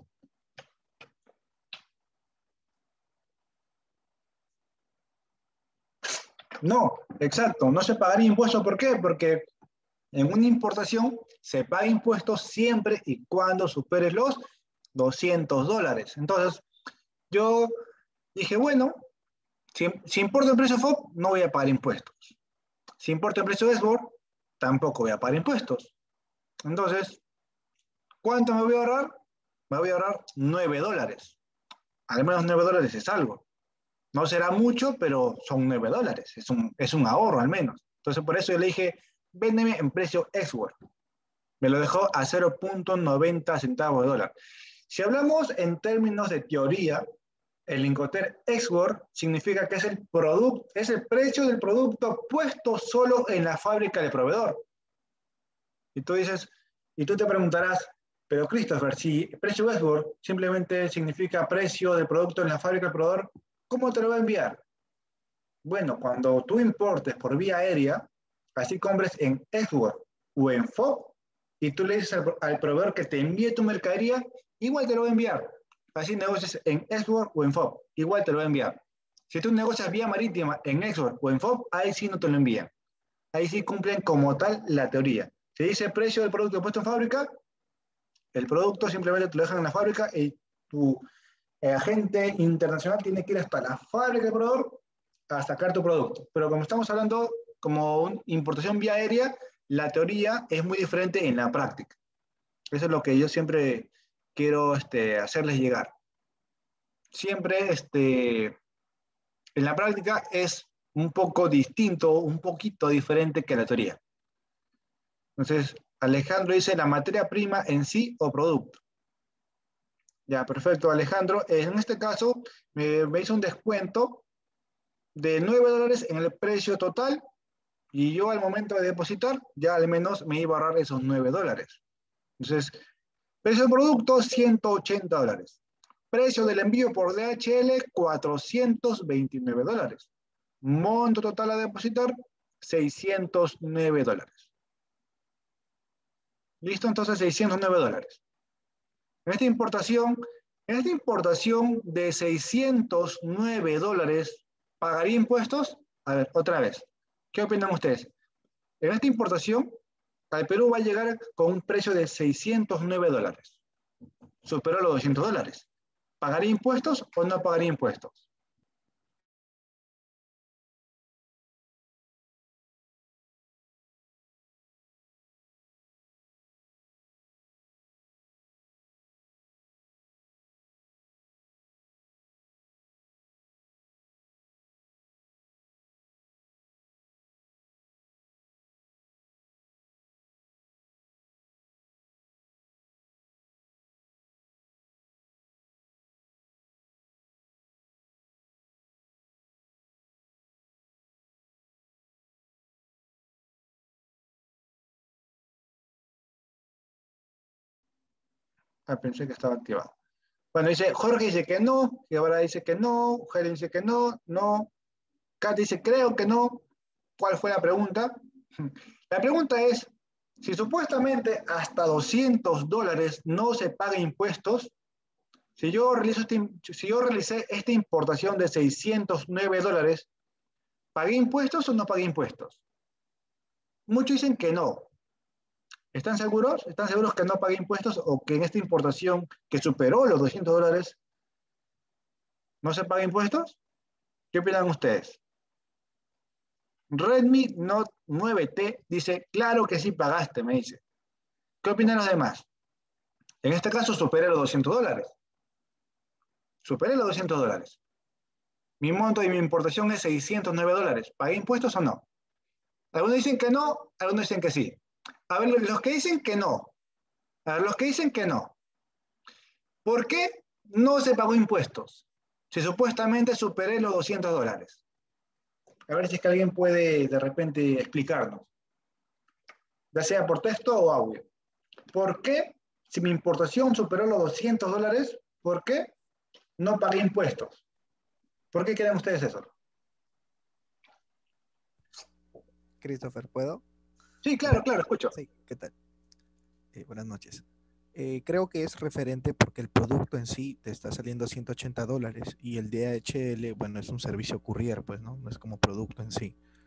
No, exacto, no se pagaría impuestos. ¿Por qué? Porque en una importación se paga impuestos siempre y cuando supere los $200. Entonces, yo dije, bueno, si importa el precio FOB, no voy a pagar impuestos. Si importa el precio de export, tampoco voy a pagar impuestos. Entonces, ¿cuánto me voy a ahorrar? Me voy a ahorrar $9. Al menos $9 es algo. No será mucho, pero son $9. Es un ahorro al menos. Entonces, por eso yo le dije, véndeme en precio export. Me lo dejó a 0.90 centavos de dólar. Si hablamos en términos de teoría, el Incoterm export significa que es el precio del producto puesto solo en la fábrica del proveedor. Y tú dices, y tú te preguntarás, pero Christopher, si precio export simplemente significa precio del producto en la fábrica del proveedor, ¿cómo te lo va a enviar? Bueno, cuando tú importes por vía aérea, así compres en export o en FOB, y tú le dices al proveedor que te envíe tu mercadería, igual te lo va a enviar. Así negocias en export o en FOB, igual te lo va a enviar. Si tú negocias vía marítima en export o en FOB, ahí sí no te lo envían. Ahí sí cumplen como tal la teoría. Se dice precio del producto puesto en fábrica, el producto simplemente te lo dejan en la fábrica y tu agente internacional tiene que ir hasta la fábrica del proveedor a sacar tu producto. Pero como estamos hablando como importación vía aérea, la teoría es muy diferente en la práctica. Eso es lo que yo siempre quiero hacerles llegar. Siempre en la práctica es un poco distinto, un poquito diferente que la teoría. Entonces, Alejandro dice la materia prima en sí o producto. Ya, perfecto, Alejandro. En este caso, me hizo un descuento de $9 en el precio total y yo al momento de depositar ya al menos me iba a ahorrar esos $9. Entonces, precio del producto, $180. Precio del envío por DHL, $429. Monto total a depositar, $609. ¿Listo? Entonces, $609. En esta importación, en esta importación de $609, ¿pagaría impuestos? A ver, otra vez. ¿Qué opinan ustedes? En esta importación, al Perú va a llegar con un precio de $609. Superó los $200. ¿Pagaría impuestos o no pagaría impuestos? Ah, pensé que estaba activado. Bueno, Jorge dice que no, y ahora dice que no, Helen dice que no, no, Kat dice creo que no. ¿Cuál fue la pregunta? La pregunta es, si supuestamente hasta $200 no se paga impuestos, si yo realicé esta importación de $609, ¿pagué impuestos o no pagué impuestos? Muchos dicen que no. ¿Están seguros? ¿Están seguros que no pagué impuestos o que en esta importación que superó los $200 no se paga impuestos? ¿Qué opinan ustedes? Redmi Note 9T dice, claro que sí pagaste, me dice. ¿Qué opinan los demás? En este caso superé los $200. Superé los $200. Mi monto de mi importación es $609. ¿Pagué impuestos o no? Algunos dicen que no, algunos dicen que sí. A ver, los que dicen que no. A ver, los que dicen que no. ¿Por qué no se pagó impuestos? Si supuestamente superé los $200. A ver si es que alguien puede de repente explicarnos, ya sea por texto o audio. ¿Por qué, si mi importación superó los $200, por qué no pagué impuestos? ¿Por qué creen ustedes eso? Christopher, ¿puedo? Sí, claro, claro, escucho. Sí, ¿qué tal? Buenas noches. Creo que es referente porque el producto en sí te está saliendo a $180 y el DHL, bueno, es un servicio courier, pues, ¿no? No es como producto en sí.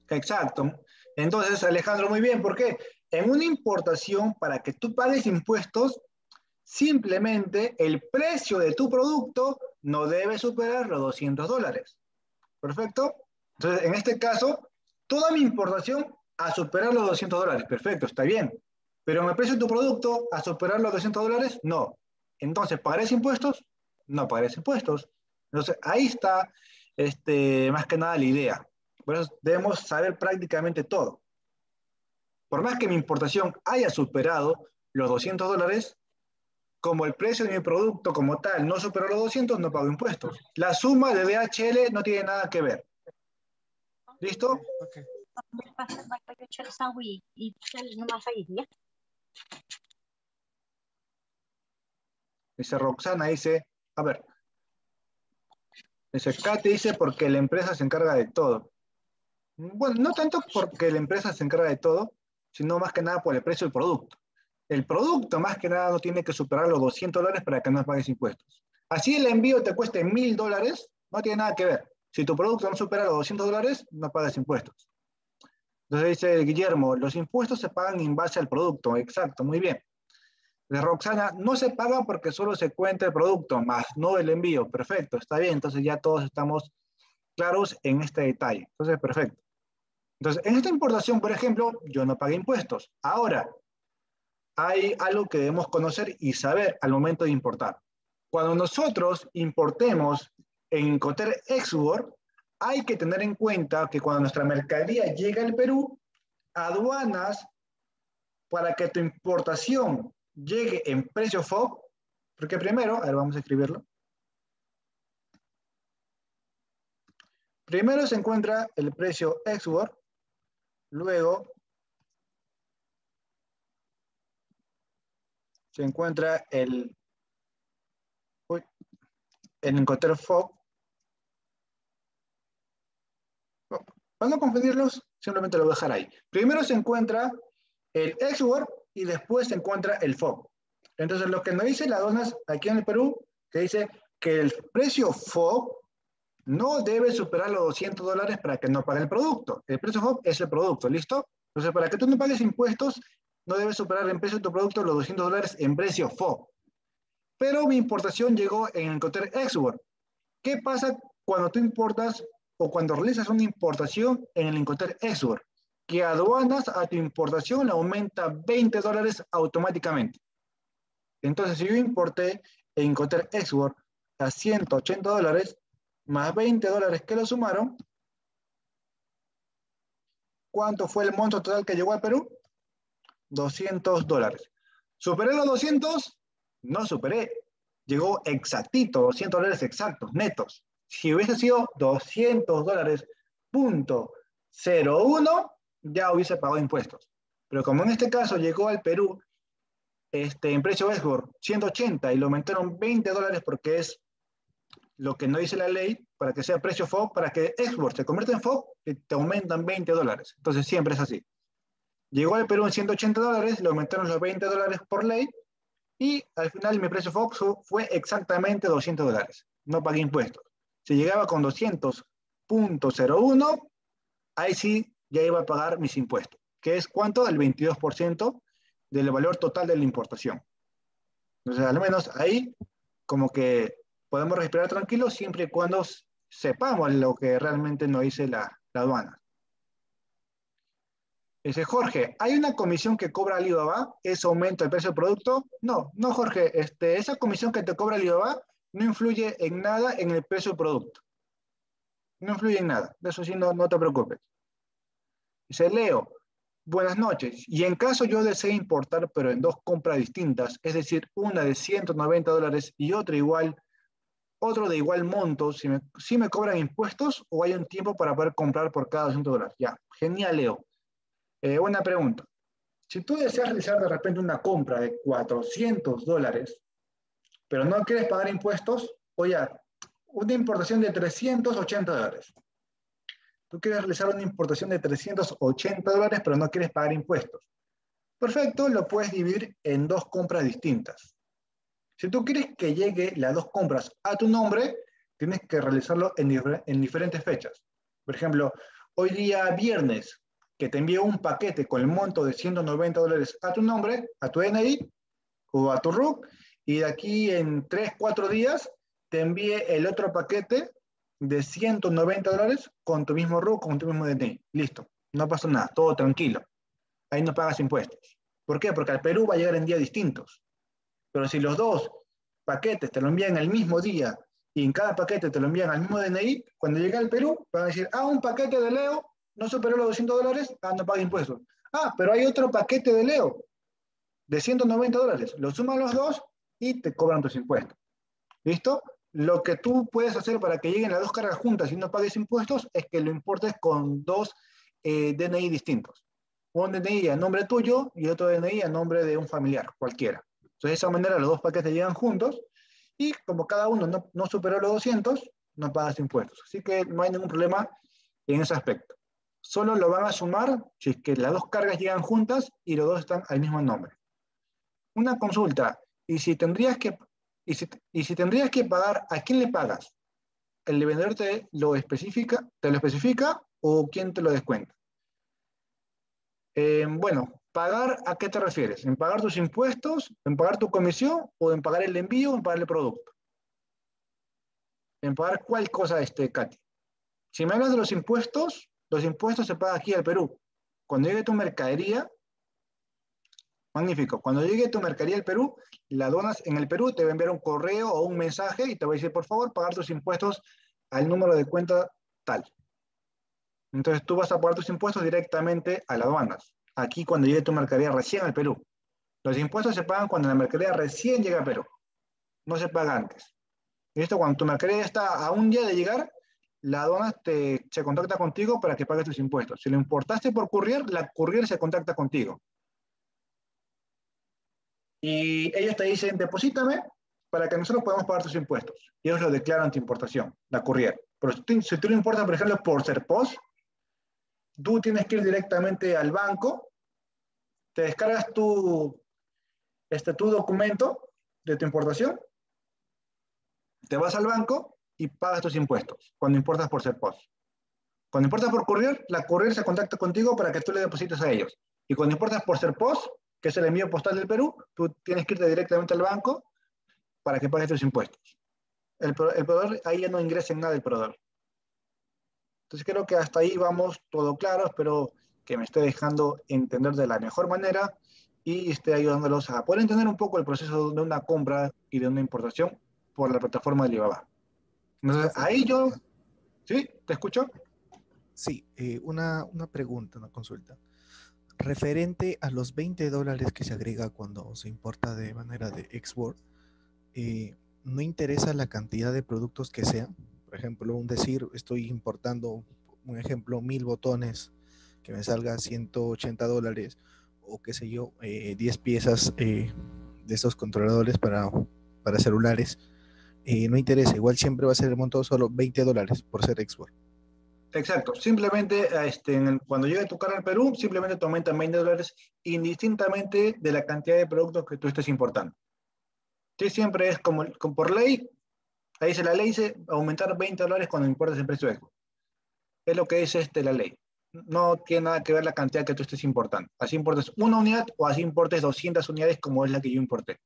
Exacto. Entonces, Alejandro, muy bien, ¿por qué? En una importación, para que tú pagues impuestos, simplemente el precio de tu producto no debe superar los $200. ¿Perfecto? Entonces, en este caso, toda mi importación a superar los $200. Perfecto, está bien. Pero en el precio de tu producto, a superar los $200, no. Entonces, ¿pagarás impuestos? No pagarás impuestos. Entonces, ahí está más que nada la idea. Por eso debemos saber prácticamente todo. Por más que mi importación haya superado los $200, como el precio de mi producto como tal no superó los 200, no pago impuestos. La suma de DHL no tiene nada que ver. ¿Listo? Ok. Dice Roxana, dice, a ver, dice Katy, dice porque la empresa se encarga de todo. Bueno, no tanto porque la empresa se encarga de todo, sino más que nada por el precio del producto. El producto más que nada no tiene que superar los $200 para que no pagues impuestos. Así el envío te cueste $1.000, no tiene nada que ver. Si tu producto no supera los $200, no pagas impuestos. Entonces dice Guillermo, los impuestos se pagan en base al producto. Exacto, muy bien. De Roxana, no se paga porque solo se cuenta el producto, más no el envío. Perfecto, está bien. Entonces ya todos estamos claros en este detalle. Entonces, perfecto. Entonces, en esta importación, por ejemplo, yo no pagué impuestos. Ahora, hay algo que debemos conocer y saber al momento de importar. Cuando nosotros importemos en Incoterm Export, hay que tener en cuenta que cuando nuestra mercadería llega al Perú, aduanas, para que tu importación llegue en precio FOB, porque primero, a ver, vamos a escribirlo. Primero se encuentra el precio export, luego se encuentra el Incoterm FOB. Para no confundirlos, simplemente lo voy a dejar ahí. Primero se encuentra el export y después se encuentra el FOB. Entonces, lo que nos dice la aduanas aquí en el Perú, que dice que el precio FOB no debe superar los $200 para que no pague el producto. El precio FOB es el producto, ¿listo? Entonces, para que tú no pagues impuestos, no debes superar el precio de tu producto los $200 en precio FOB. Pero mi importación llegó en el Incoterm Export. ¿Qué pasa cuando tú importas o cuando realizas una importación en el Incoterm Export? Que aduanas a tu importación le aumenta $20 automáticamente. Entonces, si yo importé en Incoterm Export a $180, más $20 que lo sumaron, ¿cuánto fue el monto total que llegó al Perú? $200. ¿Superé los 200? No superé. Llegó exactito, $200 exactos, netos. Si hubiese sido $200 punto 01, ya hubiese pagado impuestos. Pero como en este caso llegó al Perú en precio export 180 y lo aumentaron $20 porque es lo que no dice la ley, para que sea precio FOB, para que export se convierta en FOB, te aumentan $20. Entonces siempre es así. Llegó al Perú en $180, le aumentaron los $20 por ley y al final mi precio FOB fue exactamente $200. No pagué impuestos. Si llegaba con 200.01, ahí sí ya iba a pagar mis impuestos, que es cuánto, el 22% del valor total de la importación. Entonces, al menos ahí como que podemos respirar tranquilos siempre y cuando sepamos lo que realmente nos dice la aduana. Dice Jorge, ¿hay una comisión que cobra Alibaba? ¿Eso aumenta el precio del producto? No, no, Jorge, esa comisión que te cobra Alibaba no influye en nada en el precio del producto. No influye en nada, de eso sí no te preocupes. Dice Leo, buenas noches. Y en caso yo desee importar, pero en dos compras distintas, es decir, una de $190 y otra igual, otro de igual monto, si me cobran impuestos o hay un tiempo para poder comprar por cada $200. Ya, genial, Leo. Una pregunta. Si tú deseas realizar de repente una compra de $400, pero no quieres pagar impuestos, oye, una importación de $380. Tú quieres realizar una importación de $380, pero no quieres pagar impuestos. Perfecto, lo puedes dividir en dos compras distintas. Si tú quieres que llegue las dos compras a tu nombre, tienes que realizarlo en diferentes fechas. Por ejemplo, hoy día viernes, que te envío un paquete con el monto de $190 a tu nombre, a tu DNI o a tu RUC, y de aquí en 3, 4 días te envíe el otro paquete de $190 con tu mismo RUC, con tu mismo DNI. Listo, no pasa nada, todo tranquilo. Ahí no pagas impuestos. ¿Por qué? Porque al Perú va a llegar en días distintos. Pero si los dos paquetes te lo envían el mismo día y en cada paquete te lo envían al mismo DNI, cuando llegue al Perú van a decir, un paquete de Leo no superó los $200, no paga impuestos. Pero hay otro paquete de Leo de $190, lo suman los dos y te cobran tus impuestos. ¿Listo? Lo que tú puedes hacer para que lleguen las dos cargas juntas y no pagues impuestos es que lo importes con dos DNI distintos. Un DNI a nombre tuyo y otro DNI a nombre de un familiar, cualquiera. Entonces, de esa manera los dos paquetes llegan juntos y como cada uno no superó los 200, no pagas impuestos. Así que no hay ningún problema en ese aspecto. Solo lo van a sumar si es que las dos cargas llegan juntas y los dos están al mismo nombre. Una consulta, y si tendrías que pagar, ¿a quién le pagas? ¿El vendedor te lo especifica o quién te lo descuenta? Bueno, ¿pagar a qué te refieres? ¿En pagar tus impuestos, en pagar tu comisión o en pagar el envío o en pagar el producto? ¿En pagar cuál cosa, Katy? Si me hablas de los impuestos se pagan aquí al Perú. Cuando llegue tu mercadería, magnífico, cuando llegue tu mercadería al Perú, la aduanas en el Perú te va a enviar un correo o un mensaje y te va a decir, por favor, pagar tus impuestos al número de cuenta tal. Entonces tú vas a pagar tus impuestos directamente a las aduanas. Aquí cuando llegue tu mercadería recién al Perú. Los impuestos se pagan cuando la mercadería recién llega a Perú. No se paga antes. Y esto cuando tu mercadería está a un día de llegar, la aduana se contacta contigo para que pagues tus impuestos. Si lo importaste por courier, la courier se contacta contigo. Y ellos te dicen, deposítame para que nosotros podamos pagar tus impuestos. Y ellos lo declaran tu importación, la courier. Pero si tú lo importas, por ejemplo, por SERPOS, tú tienes que ir directamente al banco, te descargas tu documento de tu importación, te vas al banco y pagas tus impuestos cuando importas por SERPOS. Cuando importas por courier, la courier se contacta contigo para que tú le deposites a ellos. Y cuando importas por SERPOS, que es el envío postal del Perú, tú tienes que irte directamente al banco para que pagues tus impuestos. El proveedor, ahí ya no ingresa en nada el proveedor. Entonces creo que hasta ahí vamos todo claro. Espero que me esté dejando entender de la mejor manera y esté ayudándolos a poder entender un poco el proceso de una compra y de una importación por la plataforma de Alibaba. Entonces, ahí yo... ¿Sí? ¿Te escucho? Sí, una pregunta, una consulta. Referente a los $20 que se agrega cuando se importa de manera de export, ¿no interesa la cantidad de productos que sean? Por ejemplo, estoy importando, un ejemplo, 1000 botones, que me salga $180, o qué sé yo, 10 piezas de esos controladores para celulares. No interesa, igual siempre va a ser el monto solo $20 por ser export. Exacto, simplemente cuando llegue tu carga al Perú, simplemente te aumentan $20 indistintamente de la cantidad de productos que tú estés importando. Sí, siempre es como por ley, ahí dice la ley, dice aumentar $20 cuando importes el precio de export. Es lo que dice la ley. No tiene nada que ver la cantidad que tú estés importando. Así importes una unidad o así importes 200 unidades como es la que yo importé.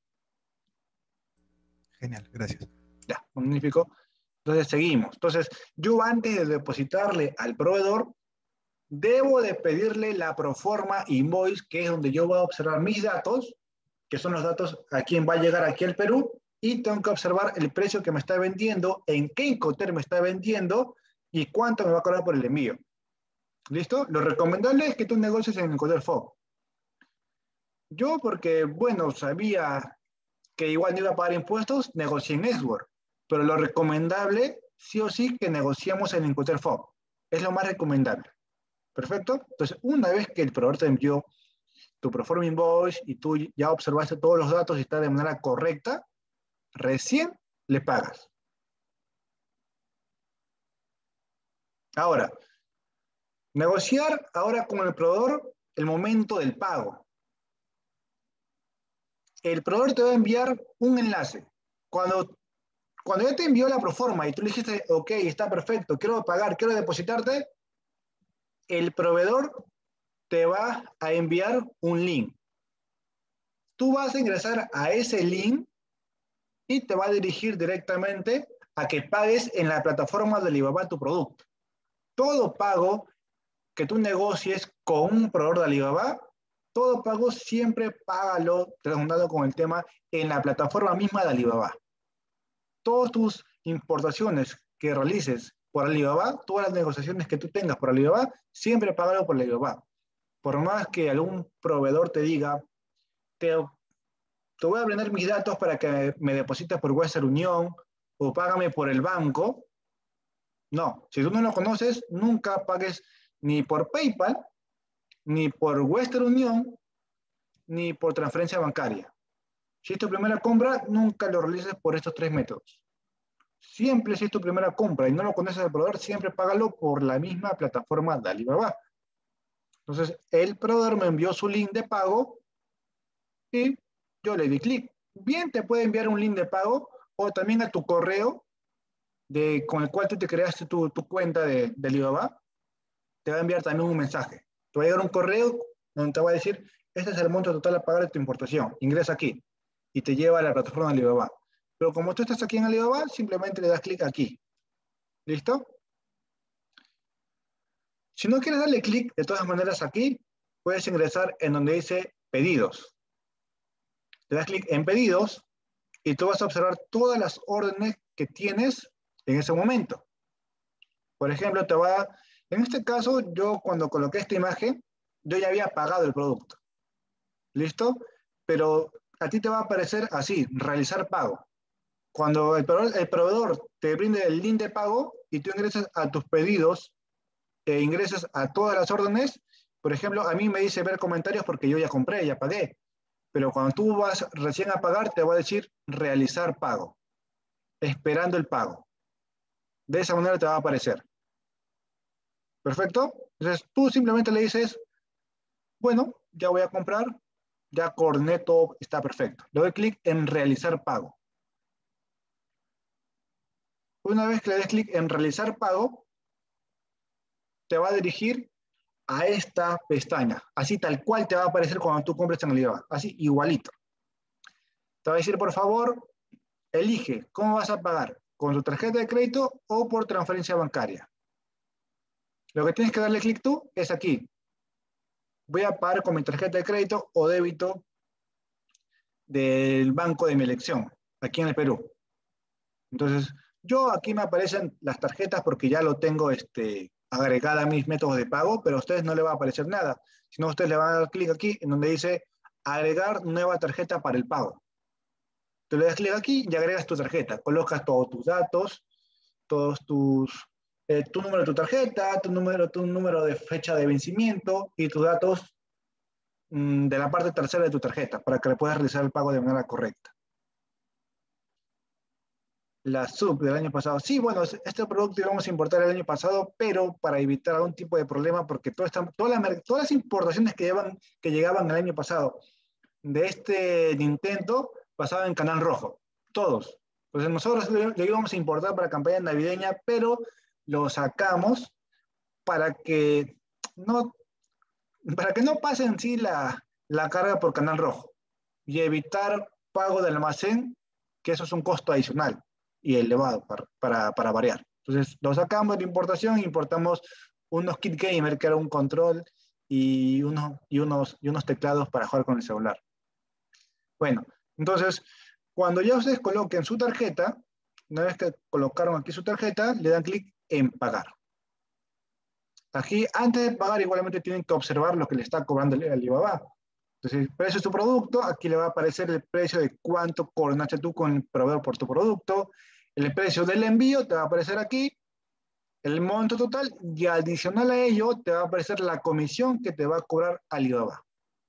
Genial, gracias. Ya, magnífico. Entonces seguimos. Entonces, yo antes de depositarle al proveedor, debo de pedirle la proforma invoice, que es donde yo voy a observar mis datos, que son los datos a quién va a llegar aquí al Perú, y tengo que observar el precio que me está vendiendo, en qué Incoterm me está vendiendo y cuánto me va a cobrar por el envío. ¿Listo? Lo recomendable es que tú negocies en Incoterm FOB. Yo, porque, bueno, sabía que igual no iba a pagar impuestos, negocié en Network. Pero lo recomendable, sí o sí, que negociemos en Incoterm FOB. Es lo más recomendable. ¿Perfecto? Entonces, una vez que el proveedor te envió tu Proforma Invoice y tú ya observaste todos los datos y está de manera correcta, recién le pagas. Ahora, negociar ahora con el proveedor el momento del pago. El proveedor te va a enviar un enlace. Cuando ya te envió la proforma y tú le dijiste, ok, está perfecto, quiero pagar, quiero depositarte, el proveedor te va a enviar un link. Tú vas a ingresar a ese link y te va a dirigir directamente a que pagues en la plataforma de Alibaba tu producto. Todo pago que tú negocies con un proveedor de Alibaba, todo pago siempre págalo, relacionado con el tema, en la plataforma misma de Alibaba. Todas tus importaciones que realices por Alibaba, todas las negociaciones que tú tengas por Alibaba, siempre págalo por Alibaba. Por más que algún proveedor te diga, te voy a brindar mis datos para que me deposites por Western Union o págame por el banco. No, si tú no lo conoces, nunca pagues ni por PayPal, ni por Western Union, ni por transferencia bancaria. Si es tu primera compra, nunca lo realices por estos tres métodos. Siempre si es tu primera compra y no lo conoces al proveedor, siempre págalo por la misma plataforma de Alibaba. Entonces, el proveedor me envió su link de pago y yo le di clic. Bien, te puede enviar un link de pago o también a tu correo con el cual tú te creaste tu cuenta de Alibaba, te va a enviar también un mensaje. Te va a llegar un correo donde te va a decir, este es el monto total a pagar de tu importación, ingresa aquí y te lleva a la plataforma de Alibaba. Pero como tú estás aquí en Alibaba, simplemente le das clic aquí. ¿Listo? Si no quieres darle clic, de todas maneras aquí, puedes ingresar en donde dice pedidos. Le das clic en pedidos y tú vas a observar todas las órdenes que tienes en ese momento. Por ejemplo, en este caso, yo cuando coloqué esta imagen, yo ya había pagado el producto. ¿Listo? Pero a ti te va a aparecer así, realizar pago. Cuando el proveedor te brinde el link de pago y tú ingresas a tus pedidos e ingresas a todas las órdenes, por ejemplo, a mí me dice ver comentarios porque yo ya compré, ya pagué. Pero cuando tú vas recién a pagar, te va a decir realizar pago, esperando el pago. De esa manera te va a aparecer. ¿Perfecto? Entonces tú simplemente le dices, bueno, ya voy a comprar, ya coordiné todo, está perfecto. Le doy clic en realizar pago. Una vez que le des clic en realizar pago, te va a dirigir a esta pestaña, así tal cual te va a aparecer cuando tú compres en Alibaba, así igualito. Te va a decir, por favor, elige cómo vas a pagar, con tu tarjeta de crédito o por transferencia bancaria. Lo que tienes que darle clic tú es aquí. Voy a pagar con mi tarjeta de crédito o débito del banco de mi elección, aquí en el Perú. Entonces, yo aquí me aparecen las tarjetas porque ya lo tengo agregada a mis métodos de pago, pero a ustedes no les va a aparecer nada. Si no, ustedes le van a dar clic aquí en donde dice agregar nueva tarjeta para el pago. Tú le das clic aquí y agregas tu tarjeta. Colocas todos tus datos, tu número de tu tarjeta, tu número de fecha de vencimiento y tus datos de la parte tercera de tu tarjeta para que le puedas realizar el pago de manera correcta. La sub del año pasado. Sí, bueno, este producto íbamos a importar el año pasado, pero para evitar algún tipo de problema, porque todas las importaciones que llegaban el año pasado de este Nintendo pasaban en Canal Rojo. Todos. Entonces nosotros lo íbamos a importar para campaña navideña, pero lo sacamos para que no, pase en sí la carga por Canal Rojo y evitar pago del almacén, que eso es un costo adicional y elevado para variar. Entonces lo sacamos de importación e importamos unos kit gamer, que era un control y unos teclados para jugar con el celular. Bueno, entonces cuando ya ustedes coloquen su tarjeta, una vez que colocaron aquí su tarjeta, le dan clic en pagar. Aquí, antes de pagar, igualmente tienen que observar lo que le está cobrando el Alibaba. Entonces, el precio de tu producto, aquí le va a aparecer el precio de cuánto coordinaste tú con el proveedor por tu producto. El precio del envío te va a aparecer aquí, el monto total, y adicional a ello te va a aparecer la comisión que te va a cobrar Alibaba.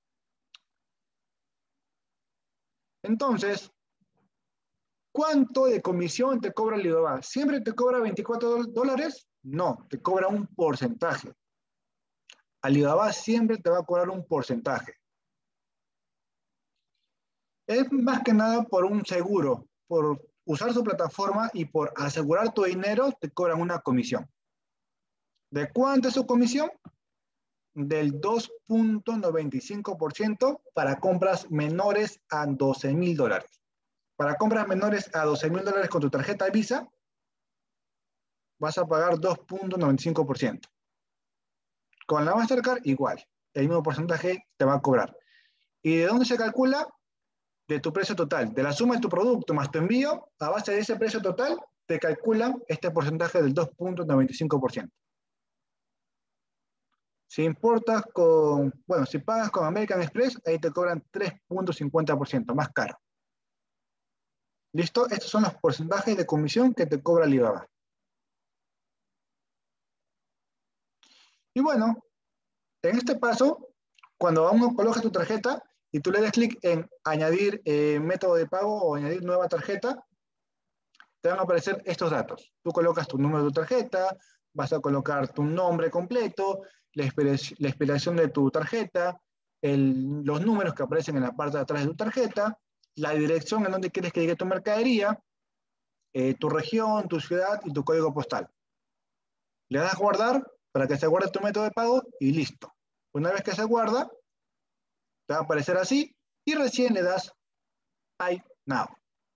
Entonces, ¿cuánto de comisión te cobra Alibaba? ¿Siempre te cobra $24? No, te cobra un porcentaje. Alibaba siempre te va a cobrar un porcentaje. Es más que nada por un seguro, por usar su plataforma y por asegurar tu dinero, te cobran una comisión. ¿De cuánto es su comisión? del 2.95% para compras menores a $12.000. Para compras menores a $12.000 con tu tarjeta Visa, vas a pagar 2.95%. Con la Mastercard, igual. El mismo porcentaje te va a cobrar. ¿Y de dónde se calcula? De tu precio total. De la suma de tu producto más tu envío, a base de ese precio total, te calculan este porcentaje del 2.95%. Si importas con, bueno, si pagas con American Express, ahí te cobran 3.50%, más caro. ¿Listo? Estos son los porcentajes de comisión que te cobra Alibaba. Y bueno, en este paso, cuando uno coloca tu tarjeta y tú le das clic en añadir método de pago o añadir nueva tarjeta, te van a aparecer estos datos. Tú colocas tu número de tu tarjeta, vas a colocar tu nombre completo, la expiración de tu tarjeta, los números que aparecen en la parte de atrás de tu tarjeta, la dirección en donde quieres que llegue tu mercadería, tu región, tu ciudad y tu código postal. Le das a guardar para que se guarde tu método de pago y listo. Una vez que se guarda, te va a aparecer así y recién le das Pay Now.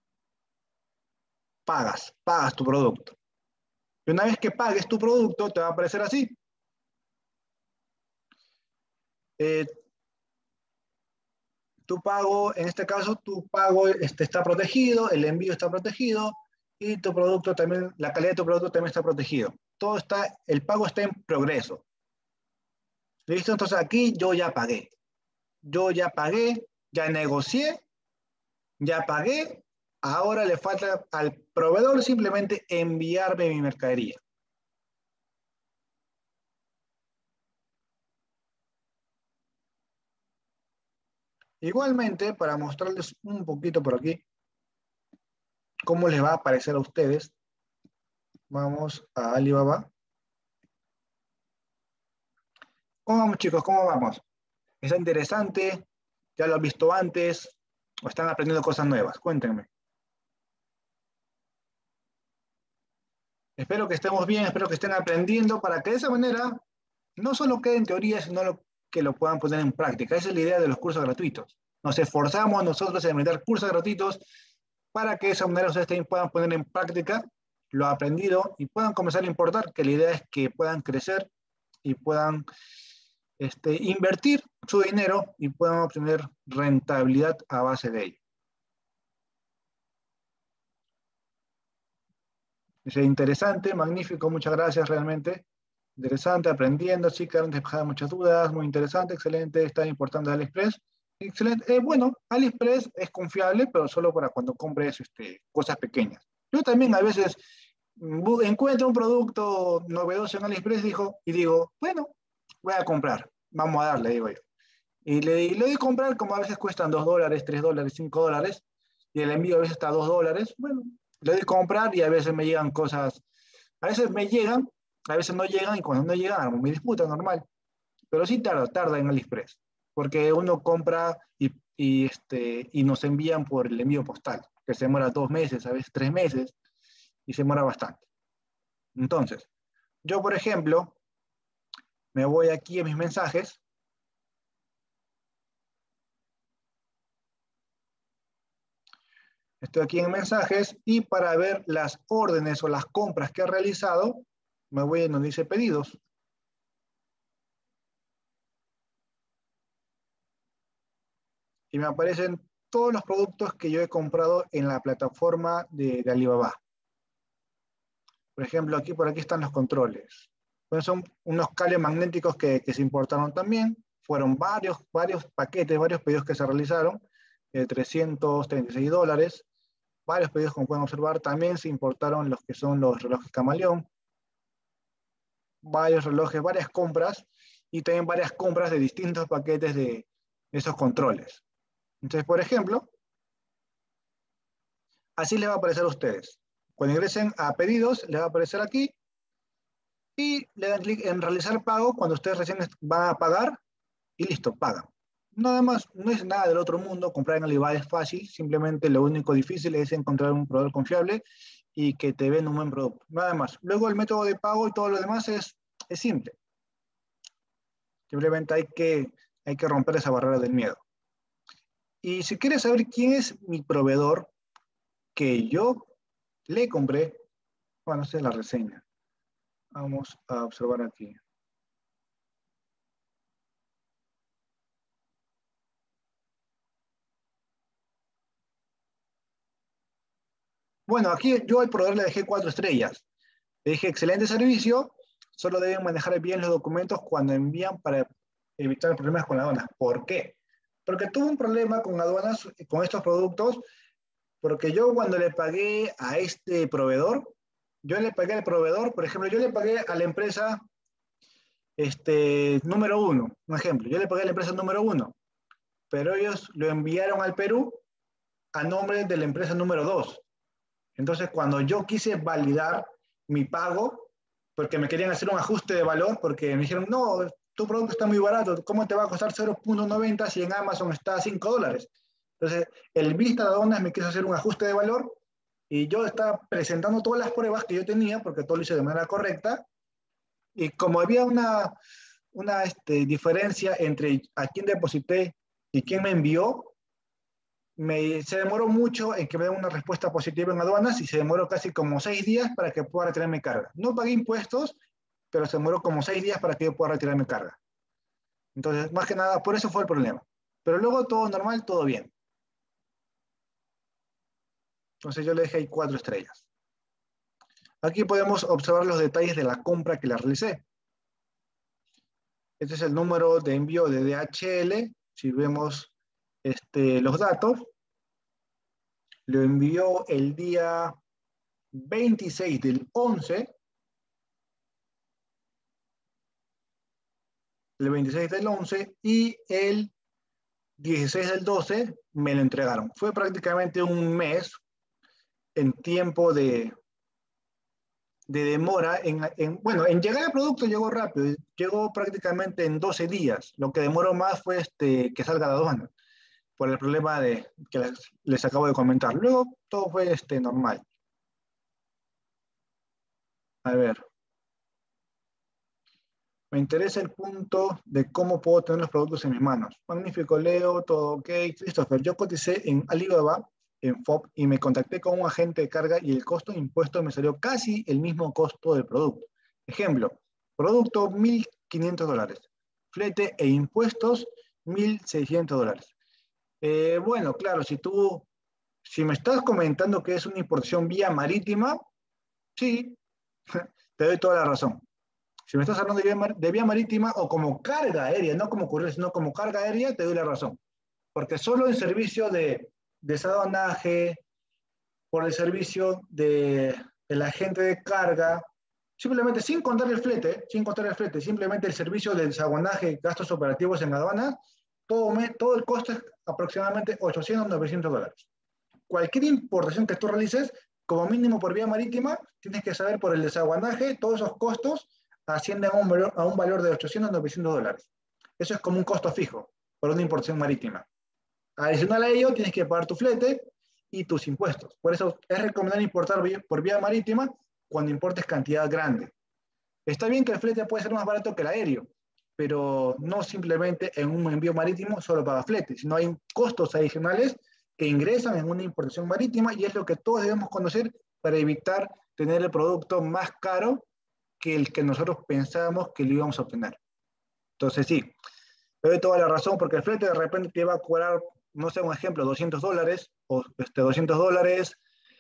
Pagas tu producto. Y una vez que pagues tu producto, te va a aparecer así. Tu pago, en este caso, tu pago está protegido, el envío está protegido y tu producto también, la calidad de tu producto también está protegido. Todo está, el pago está en progreso. ¿Listo? Entonces aquí yo ya pagué. Yo ya pagué, ya negocié, ya pagué. Ahora le falta al proveedor simplemente enviarme mi mercadería. Igualmente, para mostrarles un poquito por aquí cómo les va a aparecer a ustedes, vamos a Alibaba. ¿Cómo vamos, chicos? ¿Cómo vamos? ¿Está interesante? ¿Ya lo han visto antes? ¿O están aprendiendo cosas nuevas? Cuéntenme. Espero que estemos bien, espero que estén aprendiendo para que de esa manera no solo quede en teoría, sino que lo puedan poner en práctica. Esa es la idea de los cursos gratuitos. Nos esforzamos nosotros en brindar cursos gratuitos para que de esa manera ustedes también puedan poner en práctica lo aprendido y puedan comenzar a importar, que la idea es que puedan crecer y puedan invertir su dinero y puedan obtener rentabilidad a base de ello. Es interesante, magnífico, muchas gracias realmente. Interesante, aprendiendo, sí, quedaron despejadas muchas dudas, muy interesante, excelente, está importante AliExpress. Excelente. Bueno, AliExpress es confiable, pero solo para cuando compres cosas pequeñas. Yo también a veces encuentro un producto novedoso en AliExpress y digo, bueno, voy a comprar, vamos a darle, digo yo. Y le doy a comprar como a veces cuestan $2, $3, $5, y el envío a veces está a $2. Bueno, le doy a comprar y a veces me llegan cosas, a veces me llegan, a veces no llegan, y cuando no llegan, me disputa normal. Pero sí tarda en AliExpress, porque uno compra y nos envían por el envío postal, que se demora 2 meses, a veces 3 meses, y se demora bastante. Entonces, yo, por ejemplo, me voy aquí a mis mensajes. Estoy aquí en mensajes y para ver las órdenes o las compras que he realizado, me voy en donde dice pedidos. Y me aparecen todos los productos que yo he comprado en la plataforma de Alibaba. Por ejemplo, por aquí están los controles. Bueno, son unos cables magnéticos que se importaron también. Fueron varios paquetes, varios pedidos que se realizaron, $336. Varios pedidos, como pueden observar. También se importaron los que son los relojes camaleón. Varios relojes, varias compras. Y también varias compras de distintos paquetes de esos controles. Entonces, por ejemplo, así les va a aparecer a ustedes. Cuando ingresen a pedidos, les va a aparecer aquí y le dan clic en realizar pago cuando ustedes recién van a pagar y listo, pagan. Nada más, no es nada del otro mundo, comprar en Alibaba es fácil, simplemente lo único difícil es encontrar un proveedor confiable y que te venda un buen producto, nada más. Luego el método de pago y todo lo demás es simple. Simplemente hay que romper esa barrera del miedo. Y si quieres saber quién es mi proveedor que yo le compré, bueno, esta es la reseña. Vamos a observar aquí. Bueno, aquí yo al proveedor le dejé 4 estrellas. Le dije, excelente servicio, solo deben manejar bien los documentos cuando envían para evitar problemas con aduanas. ¿Por qué? Porque tuve un problema con aduanas, con estos productos, porque yo cuando le pagué a este proveedor, yo le pagué al proveedor, por ejemplo, yo le pagué a la empresa número uno, un ejemplo, yo le pagué a la empresa número uno, pero ellos lo enviaron al Perú a nombre de la empresa número dos. Entonces, cuando yo quise validar mi pago, porque me querían hacer un ajuste de valor, porque me dijeron, no, tu producto está muy barato, ¿cómo te va a costar 0.90 si en Amazon está a $5? Entonces, el Vista de Aduanas me quiso hacer un ajuste de valor y yo estaba presentando todas las pruebas que yo tenía, porque todo lo hice de manera correcta, y como había una diferencia entre a quién deposité y quién me envió, se demoró mucho en que me den una respuesta positiva en aduanas y se demoró casi como 6 días para que pueda retirar mi carga. No pagué impuestos, pero se demoró como 6 días para que yo pueda retirar mi carga. Entonces, más que nada, por eso fue el problema. Pero luego todo normal, todo bien. Entonces yo le dejé ahí 4 estrellas. Aquí podemos observar los detalles de la compra que le realicé. Este es el número de envío de DHL. Si vemos los datos, lo envió el día 26 del 11, el 26 del 11 y el 16 del 12 me lo entregaron. Fue prácticamente un mes en tiempo de demora. Bueno, en llegar el producto llegó rápido, llegó prácticamente en 12 días. Lo que demoró más fue que salga de aduana, por el problema que les acabo de comentar. Luego todo fue normal. A ver, me interesa el punto de cómo puedo tener los productos en mis manos. Magnífico, Leo, todo ok. Christopher, yo coticé en Alibaba, en FOB, y me contacté con un agente de carga y el costo de impuestos me salió casi el mismo costo del producto. Ejemplo, producto $1.500, flete e impuestos $1.600. Bueno, claro, si me estás comentando que es una importación vía marítima, sí, te doy toda la razón. Si me estás hablando de vía marítima o como carga aérea, no como courier, sino como carga aérea, te doy la razón. Porque solo el servicio de desaduanaje, por el servicio del agente de carga, simplemente sin contar el flete, simplemente el servicio de desaduanaje, gastos operativos en aduanas, todo el costo es aproximadamente $800-900. Cualquier importación que tú realices, como mínimo por vía marítima, tienes que saber por el desaguanaje, todos esos costos ascienden a un valor de $800-900. Eso es como un costo fijo por una importación marítima. Adicional a ello, tienes que pagar tu flete y tus impuestos. Por eso es recomendable importar por vía marítima cuando importes cantidad grande. Está bien que el flete puede ser más barato que el aéreo, pero no simplemente en un envío marítimo solo paga flete, sino hay costos adicionales que ingresan en una importación marítima y es lo que todos debemos conocer para evitar tener el producto más caro que el que nosotros pensábamos que lo íbamos a obtener. Entonces sí, te doy toda la razón porque el flete de repente te va a cobrar, no sé, un ejemplo, $200 o $200,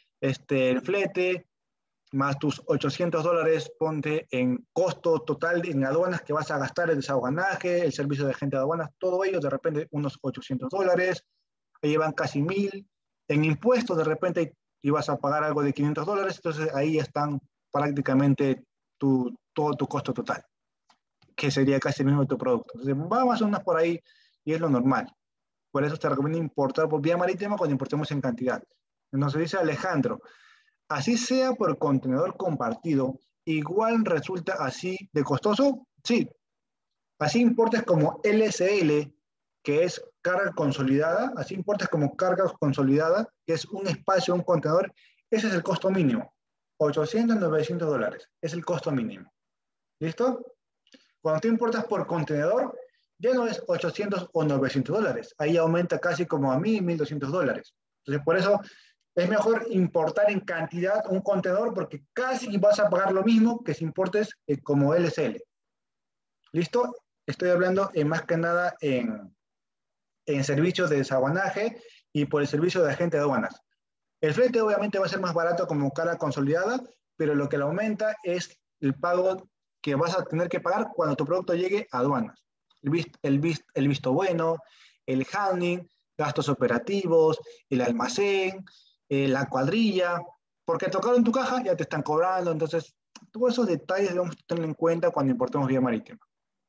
el flete, más tus $800, ponte en costo total en aduanas que vas a gastar el desaduanaje, el servicio de agente de aduanas, todo ello de repente unos $800, ahí van casi 1.000, en impuestos de repente ibas a pagar algo de $500, entonces ahí están prácticamente todo tu costo total, que sería casi el mismo de tu producto. Entonces va más o menos por ahí y es lo normal. Por eso te recomiendo importar por vía marítima cuando importemos en cantidad. Entonces dice Alejandro, así sea por contenedor compartido, igual resulta así de costoso. Sí, así importes como LSL, que es carga consolidada, así importes como carga consolidada, que es un espacio, un contenedor, ese es el costo mínimo. $800-900 es el costo mínimo. ¿Listo? Cuando tú importas por contenedor, ya no es 800 o 900 dólares. Ahí aumenta casi como a 1000, 1200 dólares. Entonces, por eso es mejor importar en cantidad un contenedor porque casi vas a pagar lo mismo que si importes como LSL. ¿Listo? Estoy hablando más que nada en servicios de desaguanaje y por el servicio de agente de aduanas. El flete obviamente va a ser más barato como cara consolidada, pero lo que le aumenta es el pago que vas a tener que pagar cuando tu producto llegue a aduanas. El visto bueno, el handling, gastos operativos, el almacén, la cuadrilla, porque tocaron tu caja ya te están cobrando, entonces todos esos detalles debemos tener en cuenta cuando importemos vía marítima.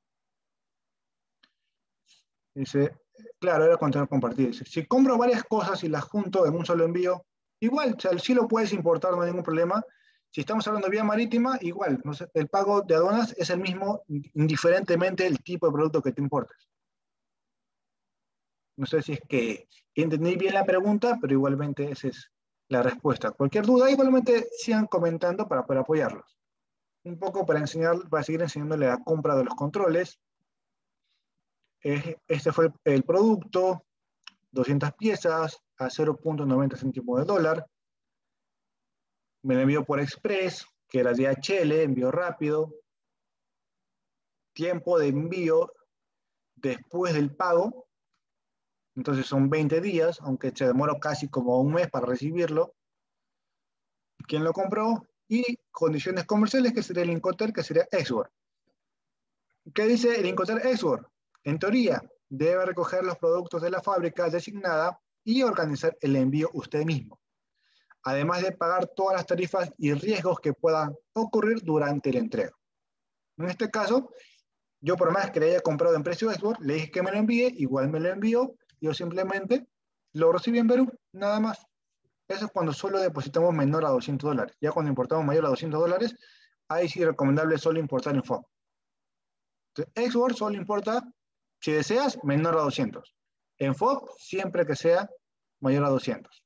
Dice, claro, era contenedor compartido. Dice, si compro varias cosas y las junto en un solo envío, igual, o sea, sí lo puedes importar, no hay ningún problema. Si estamos hablando de vía marítima, igual, no sé, el pago de aduanas es el mismo, indiferentemente del tipo de producto que te importes. No sé si es que entendí bien la pregunta, pero igualmente esa es la respuesta. Cualquier duda, igualmente sigan comentando para poder apoyarlos. Un poco para enseñar, para seguir enseñándole la compra de los controles. Este fue el producto, 200 piezas a 0.90 céntimos de dólar. Me lo envió por Express, que era DHL, envío rápido. Tiempo de envío después del pago, entonces son 20 días, aunque se demoró casi como un mes para recibirlo. ¿Quién lo compró? Y condiciones comerciales, que sería el Incoterm, que sería Export. ¿Qué dice el Incoterm Export? En teoría, debe recoger los productos de la fábrica designada y organizar el envío usted mismo, además de pagar todas las tarifas y riesgos que puedan ocurrir durante la entrega. En este caso, yo por más que le haya comprado en precio Export, le dije que me lo envíe, igual me lo envió, yo simplemente lo recibí en Perú, nada más. Eso es cuando solo depositamos menor a 200 dólares. Ya cuando importamos mayor a 200 dólares, ahí sí es recomendable solo importar en FOB. Entonces, Export solo importa, si deseas, menor a 200. En FOB, siempre que sea mayor a 200.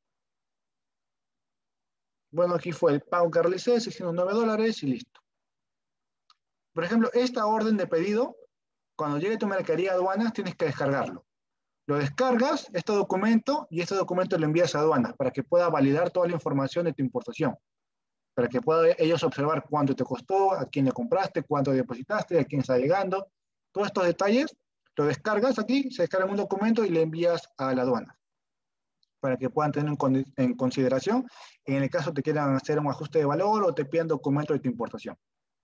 Bueno, aquí fue el pago que realicé, 609 dólares y listo. Por ejemplo, esta orden de pedido, cuando llegue tu mercadería a aduanas, tienes que descargarlo. Lo descargas, este documento, y este documento lo envías a aduanas para que pueda validar toda la información de tu importación, para que puedan ellos observar cuánto te costó, a quién le compraste, cuánto depositaste, a quién está llegando. Todos estos detalles lo descargas aquí, se descarga un documento y le envías a la aduana para que puedan tener en consideración en el caso te quieran hacer un ajuste de valor o te pidan documento de tu importación.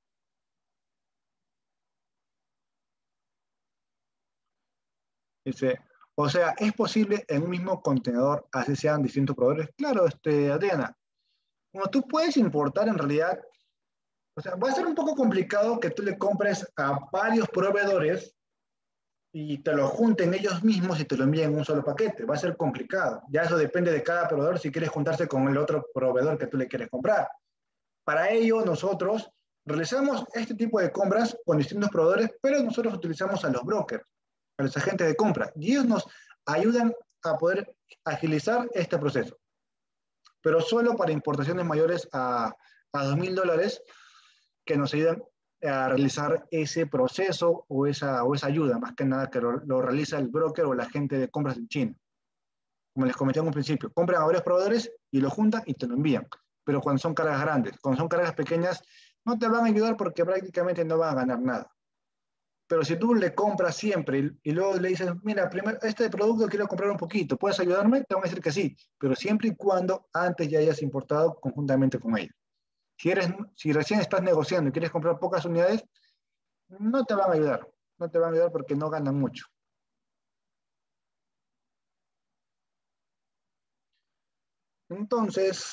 Dice, o sea, ¿es posible en un mismo contenedor así sean distintos proveedores? Claro, Adriana, como tú puedes importar en realidad, o sea, va a ser un poco complicado que tú le compres a varios proveedores y te lo junten ellos mismos y te lo envíen en un solo paquete. Va a ser complicado. Ya eso depende de cada proveedor si quieres juntarse con el otro proveedor que tú le quieres comprar. Para ello, nosotros realizamos este tipo de compras con distintos proveedores, pero nosotros utilizamos a los brokers, a los agentes de compra, y ellos nos ayudan a poder agilizar este proceso. Pero solo para importaciones mayores a 2.000 dólares que nos ayudan a realizar ese proceso o esa ayuda, más que nada que lo realiza el broker o el agente de compras en China. Como les comenté en un principio, compran a varios proveedores y lo juntan y te lo envían. Pero cuando son cargas grandes, cuando son cargas pequeñas, no te van a ayudar porque prácticamente no van a ganar nada. Pero si tú le compras siempre y luego le dices, mira, primero, este producto quiero comprar un poquito, ¿puedes ayudarme? Te van a decir que sí, pero siempre y cuando antes ya hayas importado conjuntamente con ellos. Si recién estás negociando y quieres comprar pocas unidades, no te van a ayudar. No te van a ayudar porque no ganan mucho. Entonces,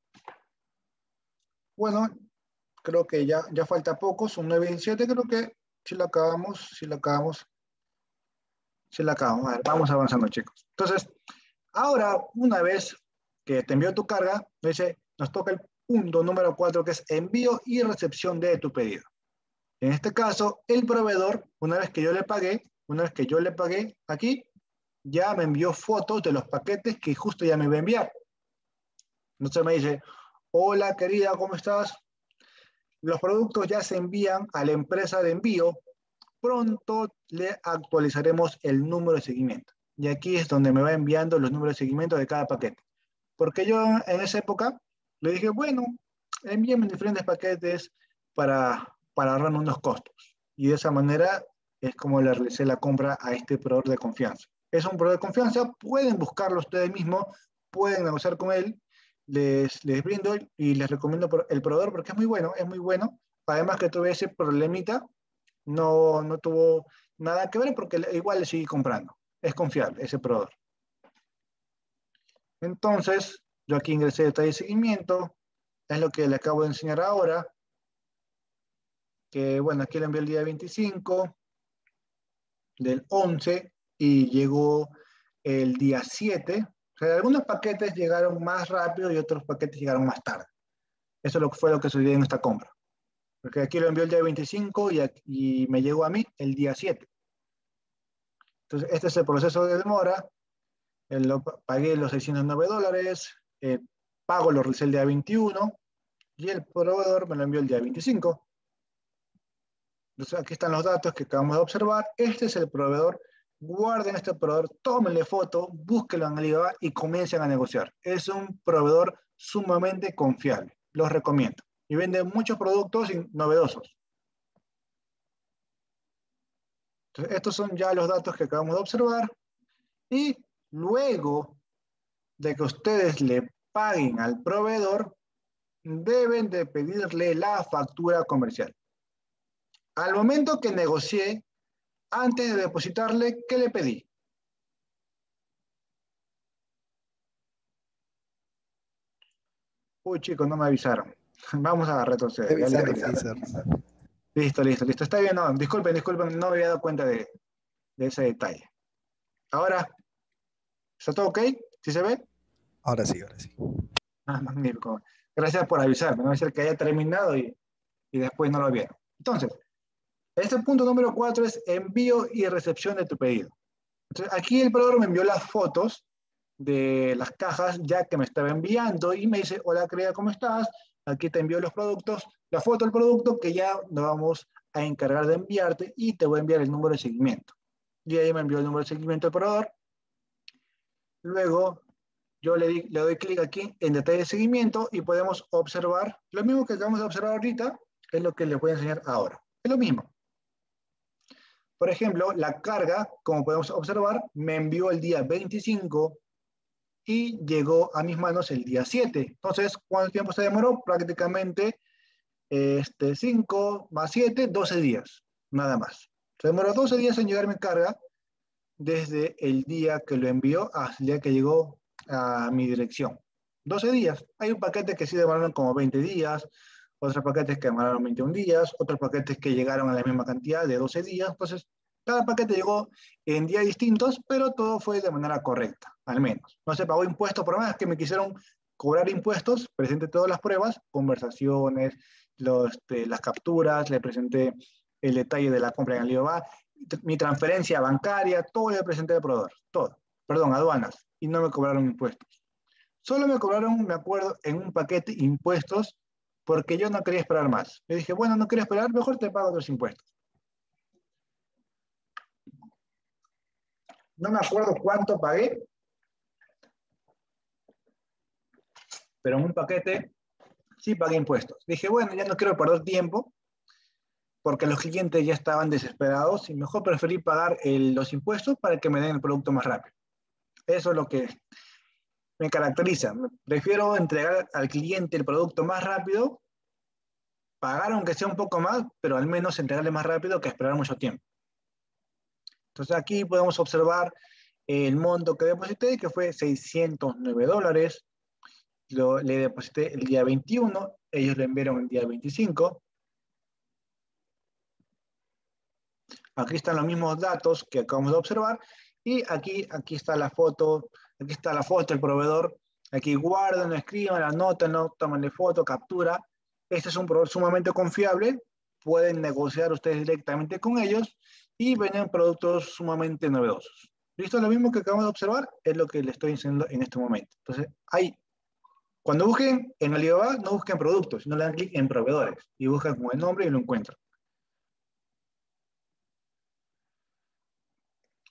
bueno, creo que ya falta poco, son 9:17, creo que si lo acabamos, si lo acabamos, si lo acabamos. A ver, vamos avanzando, chicos. Entonces, ahora, una vez que te envió tu carga, nos toca el punto número 4, que es envío y recepción de tu pedido. En este caso, el proveedor, una vez que yo le pagué aquí, ya me envió fotos de los paquetes que justo ya me va a enviar. Entonces me dice, hola querida, ¿cómo estás? Los productos ya se envían a la empresa de envío pronto le actualizaremos el número de seguimiento. Y aquí es donde me va enviando los números de seguimiento de cada paquete. Porque yo en esa época le dije, bueno, envíenme diferentes paquetes para ahorrarme unos costos. Y de esa manera es como le realicé la compra a este proveedor de confianza. Es un proveedor de confianza, pueden buscarlo ustedes mismos, pueden negociar con él, les brindo y les recomiendo el proveedor porque es muy bueno, es muy bueno. Además que tuve ese problemita, no tuvo nada que ver porque igual le seguí comprando. Es confiable ese proveedor. Entonces, yo aquí ingresé detalle de seguimiento, es lo que le acabo de enseñar ahora, que bueno, aquí lo envié el día 25 del 11 y llegó el día 7. O sea, algunos paquetes llegaron más rápido y otros paquetes llegaron más tarde. Eso fue lo que sucedió en esta compra. Porque aquí lo envió el día 25 y me llegó a mí el día 7. Entonces, este es el proceso de demora. Pagué los $609, pago lo realicé el día 21 y el proveedor me lo envió el día 25. Entonces, aquí están los datos que acabamos de observar. Este es el proveedor. Guarden este proveedor, tómenle foto, búsquenlo en Alibaba y comiencen a negociar. Es un proveedor sumamente confiable. Los recomiendo. Y vende muchos productos novedosos. Entonces, estos son ya los datos que acabamos de observar. Y luego de que ustedes le paguen al proveedor, deben de pedirle la factura comercial. Al momento que negocié, antes de depositarle, ¿qué le pedí? Uy, chicos, no me avisaron. Vamos a retroceder. Ya Revisar listo, el listo. freezer. Listo, listo, listo. Está bien, no, disculpen, no me había dado cuenta de ese detalle. Ahora, ¿está todo ok? ¿Sí se ve? Ahora sí, ahora sí. Ah, magnífico. Gracias por avisarme. No va a ser que haya terminado y después no lo vieron. Entonces, este punto número 4 es envío y recepción de tu pedido. Entonces, aquí el proveedor me envió las fotos de las cajas ya que me estaba enviando y me dice, hola querida, ¿cómo estás? Aquí te envío los productos, la foto del producto que ya nos vamos a encargar de enviarte y te voy a enviar el número de seguimiento. Y ahí me envió el número de seguimiento del proveedor. Luego yo le doy clic aquí en detalle de seguimiento y podemos observar lo mismo que acabamos de observar ahorita, es lo que les voy a enseñar ahora. Es lo mismo. Por ejemplo, la carga, como podemos observar, me envió el día 25 y llegó a mis manos el día 7. Entonces, ¿cuánto tiempo se demoró? Prácticamente 5 más 7, 12 días, nada más. Se demoró 12 días en llegar mi carga desde el día que lo envió hasta el día que llegó a mi dirección. 12 días. Hay un paquete que sí demoraron como 20 días, otros paquetes que demoraron 21 días, otros paquetes que llegaron a la misma cantidad de 12 días. Entonces, cada paquete llegó en días distintos, pero todo fue de manera correcta, al menos. No se pagó impuestos, por más que me quisieron cobrar impuestos, presenté todas las pruebas, conversaciones, las capturas, le presenté el detalle de la compra en Alibaba, mi transferencia bancaria, todo le presenté al proveedor, todo, perdón, aduanas, y no me cobraron impuestos. Solo me cobraron, me acuerdo, en un paquete impuestos, porque yo no quería esperar más. Le dije, bueno, no quería esperar, mejor te pago otros impuestos. No me acuerdo cuánto pagué, pero en un paquete sí pagué impuestos. Dije, bueno, ya no quiero perder tiempo, porque los clientes ya estaban desesperados y mejor preferí pagar los impuestos para que me den el producto más rápido. Eso es lo que me caracteriza. Prefiero entregar al cliente el producto más rápido, pagar aunque sea un poco más, pero al menos entregarle más rápido que esperar mucho tiempo. Entonces aquí podemos observar el monto que deposité, que fue $609. Le deposité el día 21, ellos lo enviaron el día 25. Aquí están los mismos datos que acabamos de observar y aquí está la foto, aquí está la foto del proveedor. Aquí guardan, escriban, anotan, toman foto, captura. Este es un proveedor sumamente confiable. Pueden negociar ustedes directamente con ellos y venden productos sumamente novedosos. ¿Listo? Lo mismo que acabamos de observar es lo que les estoy enseñando en este momento. Entonces, ahí, cuando busquen en Alibaba, no busquen productos, sino le dan clic en proveedores y buscan con el nombre y lo encuentran.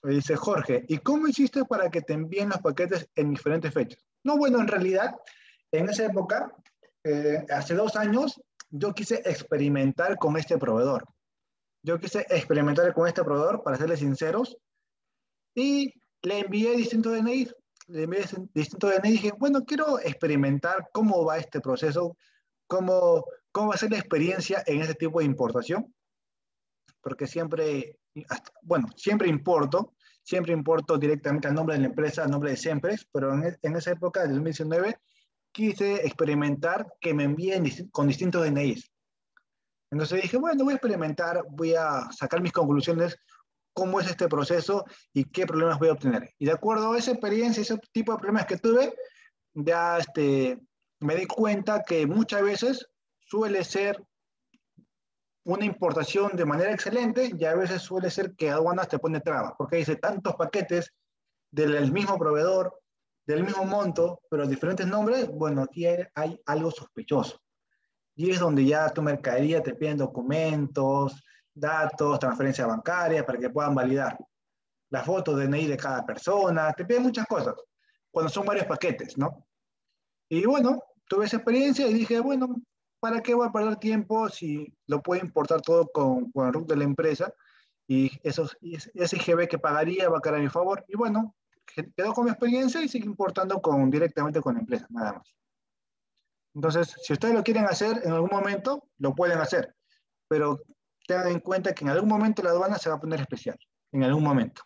Me dice Jorge, ¿y cómo hiciste para que te envíen los paquetes en diferentes fechas? No, bueno, en realidad, en esa época, hace 2 años, yo quise experimentar con este proveedor. Yo quise experimentar con este proveedor, para serles sinceros, y le envié distintos DNI. Le envié distintos DNI y dije, bueno, quiero experimentar cómo va este proceso, cómo va a ser la experiencia en este tipo de importación, porque siempre, bueno, siempre importo directamente al nombre de la empresa, al nombre de Sempres, pero en esa época, del 2019, quise experimentar que me envíen con distintos DNIs. Entonces dije, bueno, voy a experimentar, voy a sacar mis conclusiones, cómo es este proceso y qué problemas voy a obtener. Y de acuerdo a esa experiencia, ese tipo de problemas que tuve, ya me di cuenta que muchas veces suele ser una importación de manera excelente y a veces suele ser que aduanas te pone trabas, porque dice tantos paquetes del mismo proveedor, del mismo monto, pero diferentes nombres, bueno, aquí hay algo sospechoso. Y es donde ya tu mercadería te piden documentos, datos, transferencia bancaria para que puedan validar. Las fotos de DNI de cada persona, te piden muchas cosas, cuando son varios paquetes, ¿no? Y bueno, tuve esa experiencia y dije, bueno, ¿para qué voy a perder tiempo si lo puedo importar todo con el RUC de la empresa? Y ese GB que pagaría va a quedar a mi favor. Y bueno, quedó con mi experiencia y sigue importando directamente con la empresa, nada más. Entonces, si ustedes lo quieren hacer en algún momento, lo pueden hacer, pero tengan en cuenta que en algún momento la aduana se va a poner especial, en algún momento.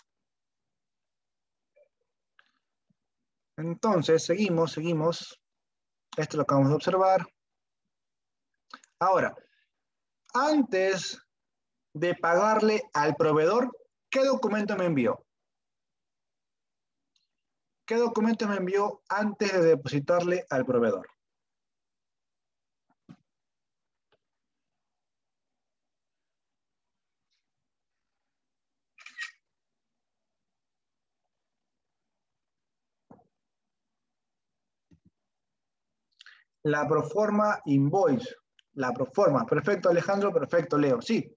Entonces, seguimos. Esto lo acabamos de observar. Ahora, antes de pagarle al proveedor, ¿qué documento me envió? ¿Qué documento me envió antes de depositarle al proveedor? La proforma invoice. La proforma. Perfecto, Alejandro. Perfecto, Leo. Sí.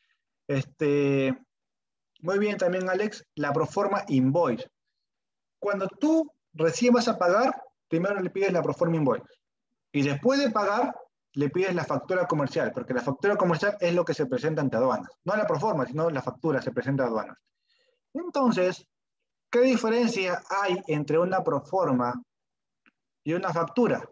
Muy bien también, Alex. La proforma invoice. Cuando tú recién vas a pagar, primero le pides la proforma invoice. Y después de pagar, le pides la factura comercial, porque la factura comercial es lo que se presenta ante aduanas. No la proforma, sino la factura se presenta a aduanas. Entonces, ¿qué diferencia hay entre una proforma y una factura?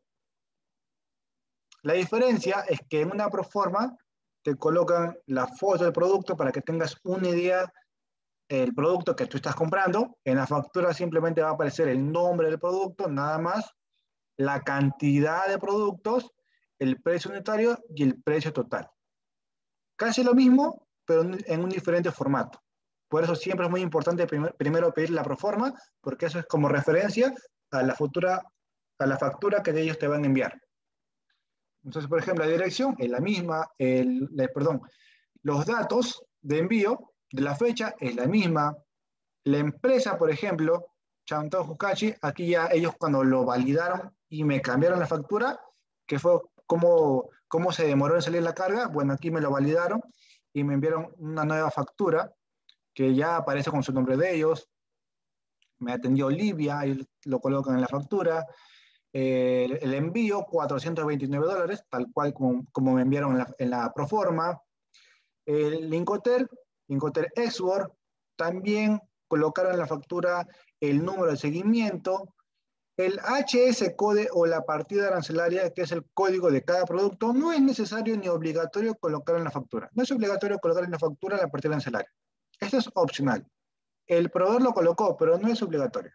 La diferencia es que en una proforma te colocan la foto del producto para que tengas una idea del producto que tú estás comprando. En la factura simplemente va a aparecer el nombre del producto, nada más, la cantidad de productos, el precio unitario y el precio total. Casi lo mismo, pero en un diferente formato. Por eso siempre es muy importante primero pedir la proforma, porque eso es como referencia a la factura que ellos te van a enviar. Entonces, por ejemplo, la dirección es la misma, los datos de envío de la fecha es la misma. La empresa, por ejemplo, Chantao Hukachi, aquí ya ellos cuando lo validaron y me cambiaron la factura, que fue cómo se demoró en salir la carga, bueno, aquí me lo validaron y me enviaron una nueva factura que ya aparece con su nombre de ellos. Me atendió Olivia, ahí lo colocan en la factura. El envío, $429, tal cual como me enviaron en la proforma. El Linkoter Export, también colocaron en la factura el número de seguimiento. El HS code o la partida arancelaria, que es el código de cada producto, no es necesario ni obligatorio colocar en la factura. No es obligatorio colocar en la factura la partida arancelaria. Esto es opcional. El proveedor lo colocó, pero no es obligatorio.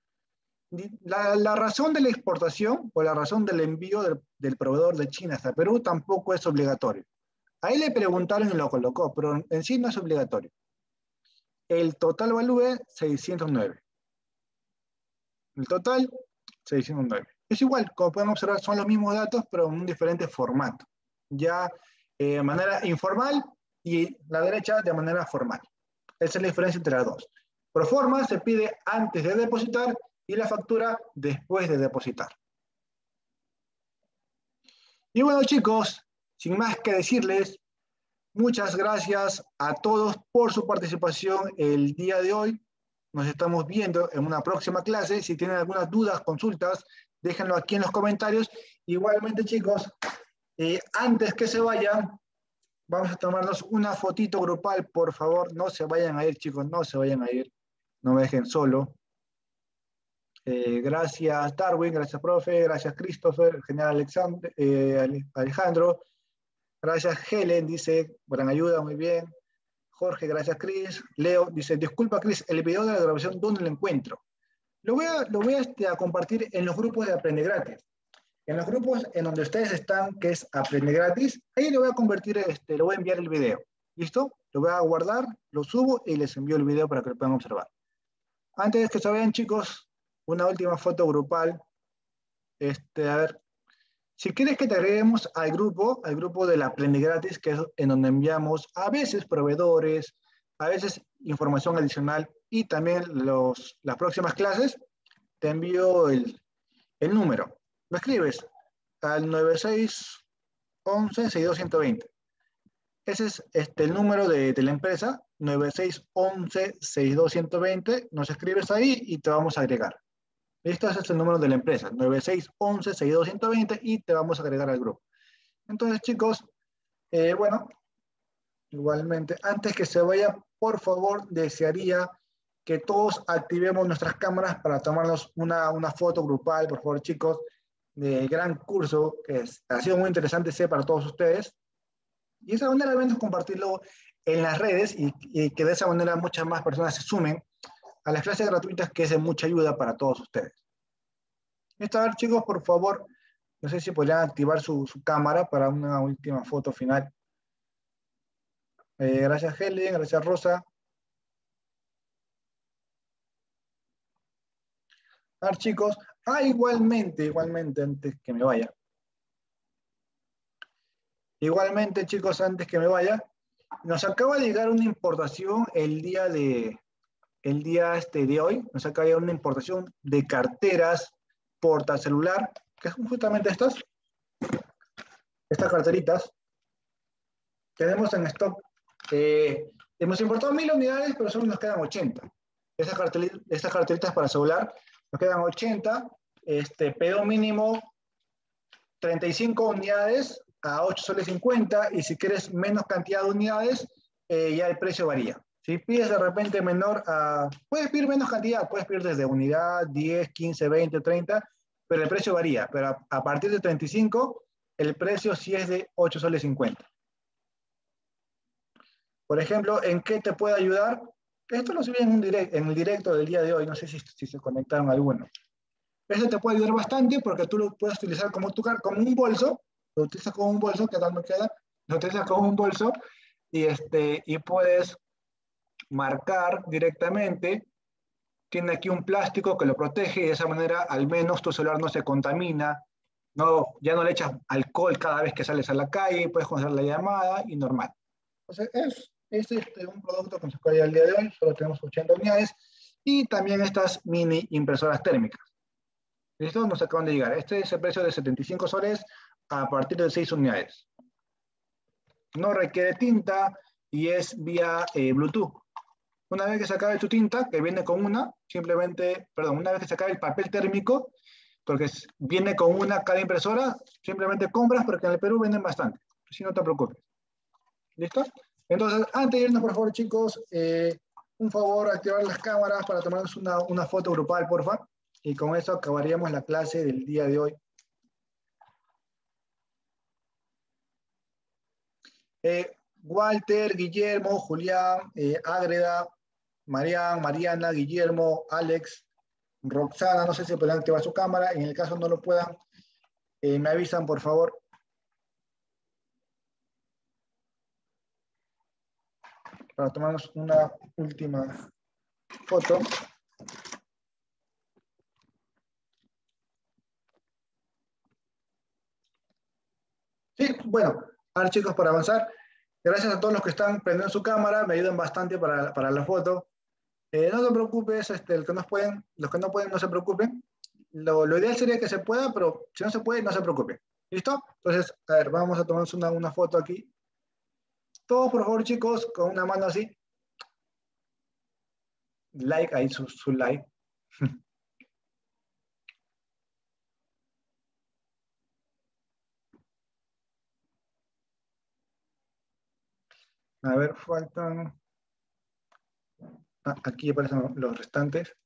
La razón de la exportación o la razón del envío del proveedor de China hasta Perú tampoco es obligatorio. Ahí le preguntaron y lo colocó, pero en sí no es obligatorio. El total value, 609. El total, 609. Es igual, como pueden observar, son los mismos datos, pero en un diferente formato. Ya de manera informal y la derecha de manera formal. Esa es la diferencia entre las dos. Proforma se pide antes de depositar y la factura después de depositar. Y bueno, chicos, sin más que decirles, muchas gracias a todos por su participación el día de hoy. nos estamos viendo en una próxima clase. Si tienen algunas dudas, consultas, déjenlo aquí en los comentarios. Igualmente, chicos, antes que se vayan, vamos a tomarnos una fotito grupal, por favor. No se vayan a ir, chicos, no se vayan a ir. No me dejen solo. Gracias, Darwin, gracias, profe, gracias, Christopher, general Alexander, Alejandro. Gracias, Helen, dice, gran ayuda, muy bien. Jorge, gracias, Chris. Leo dice, disculpa, Chris, el video de la grabación, ¿dónde lo encuentro? Lo voy a compartir en los grupos de Aprende Gratis. En los grupos en donde ustedes están, que es Aprende Gratis, ahí lo voy a convertir, le voy a enviar el video. ¿Listo? Lo voy a guardar, lo subo y les envío el video para que lo puedan observar. Antes de que se vean, chicos, una última foto grupal. A ver, si quieres que te agreguemos al grupo del Aprende Gratis, que es en donde enviamos a veces proveedores, a veces información adicional y también las próximas clases, te envío el número. Lo escribes al 9611-62120. Ese es el número de la empresa, 9611-62120. Nos escribes ahí y te vamos a agregar. Este es el número de la empresa, 9611-62120 y te vamos a agregar al grupo. Entonces, chicos, bueno, igualmente, antes que se vaya, por favor, desearía que todos activemos nuestras cámaras para tomarnos una foto grupal, por favor, chicos, del gran curso, que ha sido muy interesante, sé, para todos ustedes. Y de esa manera al menos compartirlo en las redes y que de esa manera muchas más personas se sumen a las clases gratuitas, que es de mucha ayuda para todos ustedes. A ver, chicos, por favor, no sé si podrían activar su cámara para una última foto final. Gracias, Helen, gracias, Rosa. A ver, chicos, igualmente, antes que me vaya. Igualmente, chicos, antes que me vaya, nos acaba de llegar una importación el día de hoy, nos acaba de llegar una importación de carteras portacelular, que son justamente estas carteritas. Tenemos en stock, hemos importado 1000 unidades, pero solo nos quedan 80. Estas carteritas para celular nos quedan 80, pedido mínimo 35 unidades a 8 soles 50, y si quieres menos cantidad de unidades, ya el precio varía. Si pides de repente puedes pedir menos cantidad, puedes pedir desde unidad, 10, 15, 20, 30, pero el precio varía. Pero a partir de 35, el precio sí es de 8 soles 50. Por ejemplo, ¿en qué te puede ayudar? Esto lo subí en el directo del día de hoy, no sé si se conectaron algunos. Eso te puede ayudar bastante porque tú lo puedes utilizar como un bolso, lo utilizas como un bolso, ¿qué tal me queda? Lo utilizas como un bolso y puedes marcar directamente. Tiene aquí un plástico que lo protege y de esa manera al menos tu celular no se contamina, ya no le echas alcohol cada vez que sales a la calle, puedes conocer la llamada y normal. Entonces es un producto que nos acaba el día de hoy, solo tenemos 80 unidades, y también estas mini impresoras térmicas. ¿Listo? Nos acaban de llegar. Este es el precio de 75 soles a partir de 6 unidades. No requiere tinta y es vía Bluetooth. Una vez que se acabe tu tinta, que viene con una vez que se acabe el papel térmico, porque viene con una cada impresora, simplemente compras, porque en el Perú venden bastante. Si no te preocupes. ¿Listo? Entonces, antes de irnos, por favor, chicos, un favor, activar las cámaras para tomarnos una foto grupal, por favor. Y con eso acabaríamos la clase del día de hoy. Walter, Guillermo, Julián, Ágreda, Mariana, Guillermo, Alex, Roxana, no sé si pueden activar su cámara. En el caso no lo puedan, me avisan, por favor. Para tomarnos una última foto. Sí, bueno, ahora chicos, para avanzar, gracias a todos los que están prendiendo su cámara, me ayudan bastante para la foto. No te preocupes, los que no pueden, no se preocupen. Lo ideal sería que se pueda, pero si no se puede, no se preocupen. ¿Listo? Entonces, a ver, vamos a tomarnos una foto aquí. Todos, por favor, chicos, con una mano así. like, ahí su like. A ver, faltan... Ah, aquí aparecen los restantes.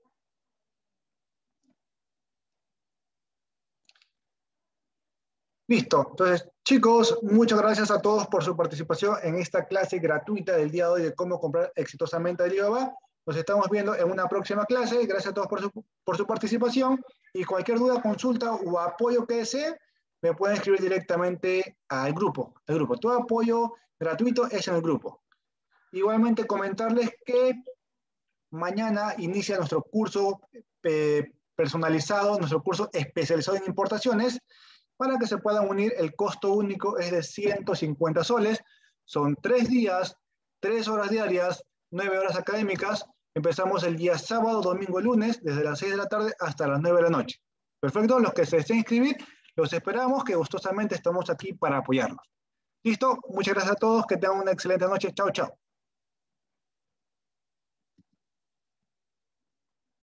Listo. Entonces, chicos, muchas gracias a todos por su participación en esta clase gratuita del día de hoy de cómo comprar exitosamente Alibaba. Nos estamos viendo en una próxima clase. Gracias a todos por su participación. Y cualquier duda, consulta o apoyo que desee, me pueden escribir directamente al grupo. Todo apoyo gratuito es en el grupo. Igualmente, comentarles que mañana inicia nuestro curso personalizado, nuestro curso especializado en importaciones. Para que se puedan unir, el costo único es de 150 soles. Son 3 días, 3 horas diarias, 9 horas académicas. Empezamos el día sábado, domingo, lunes, desde las 6 de la tarde hasta las 9 de la noche. Perfecto, los que se deseen inscribir, los esperamos, que gustosamente estamos aquí para apoyarlos. Listo, muchas gracias a todos, que tengan una excelente noche. Chao, chao.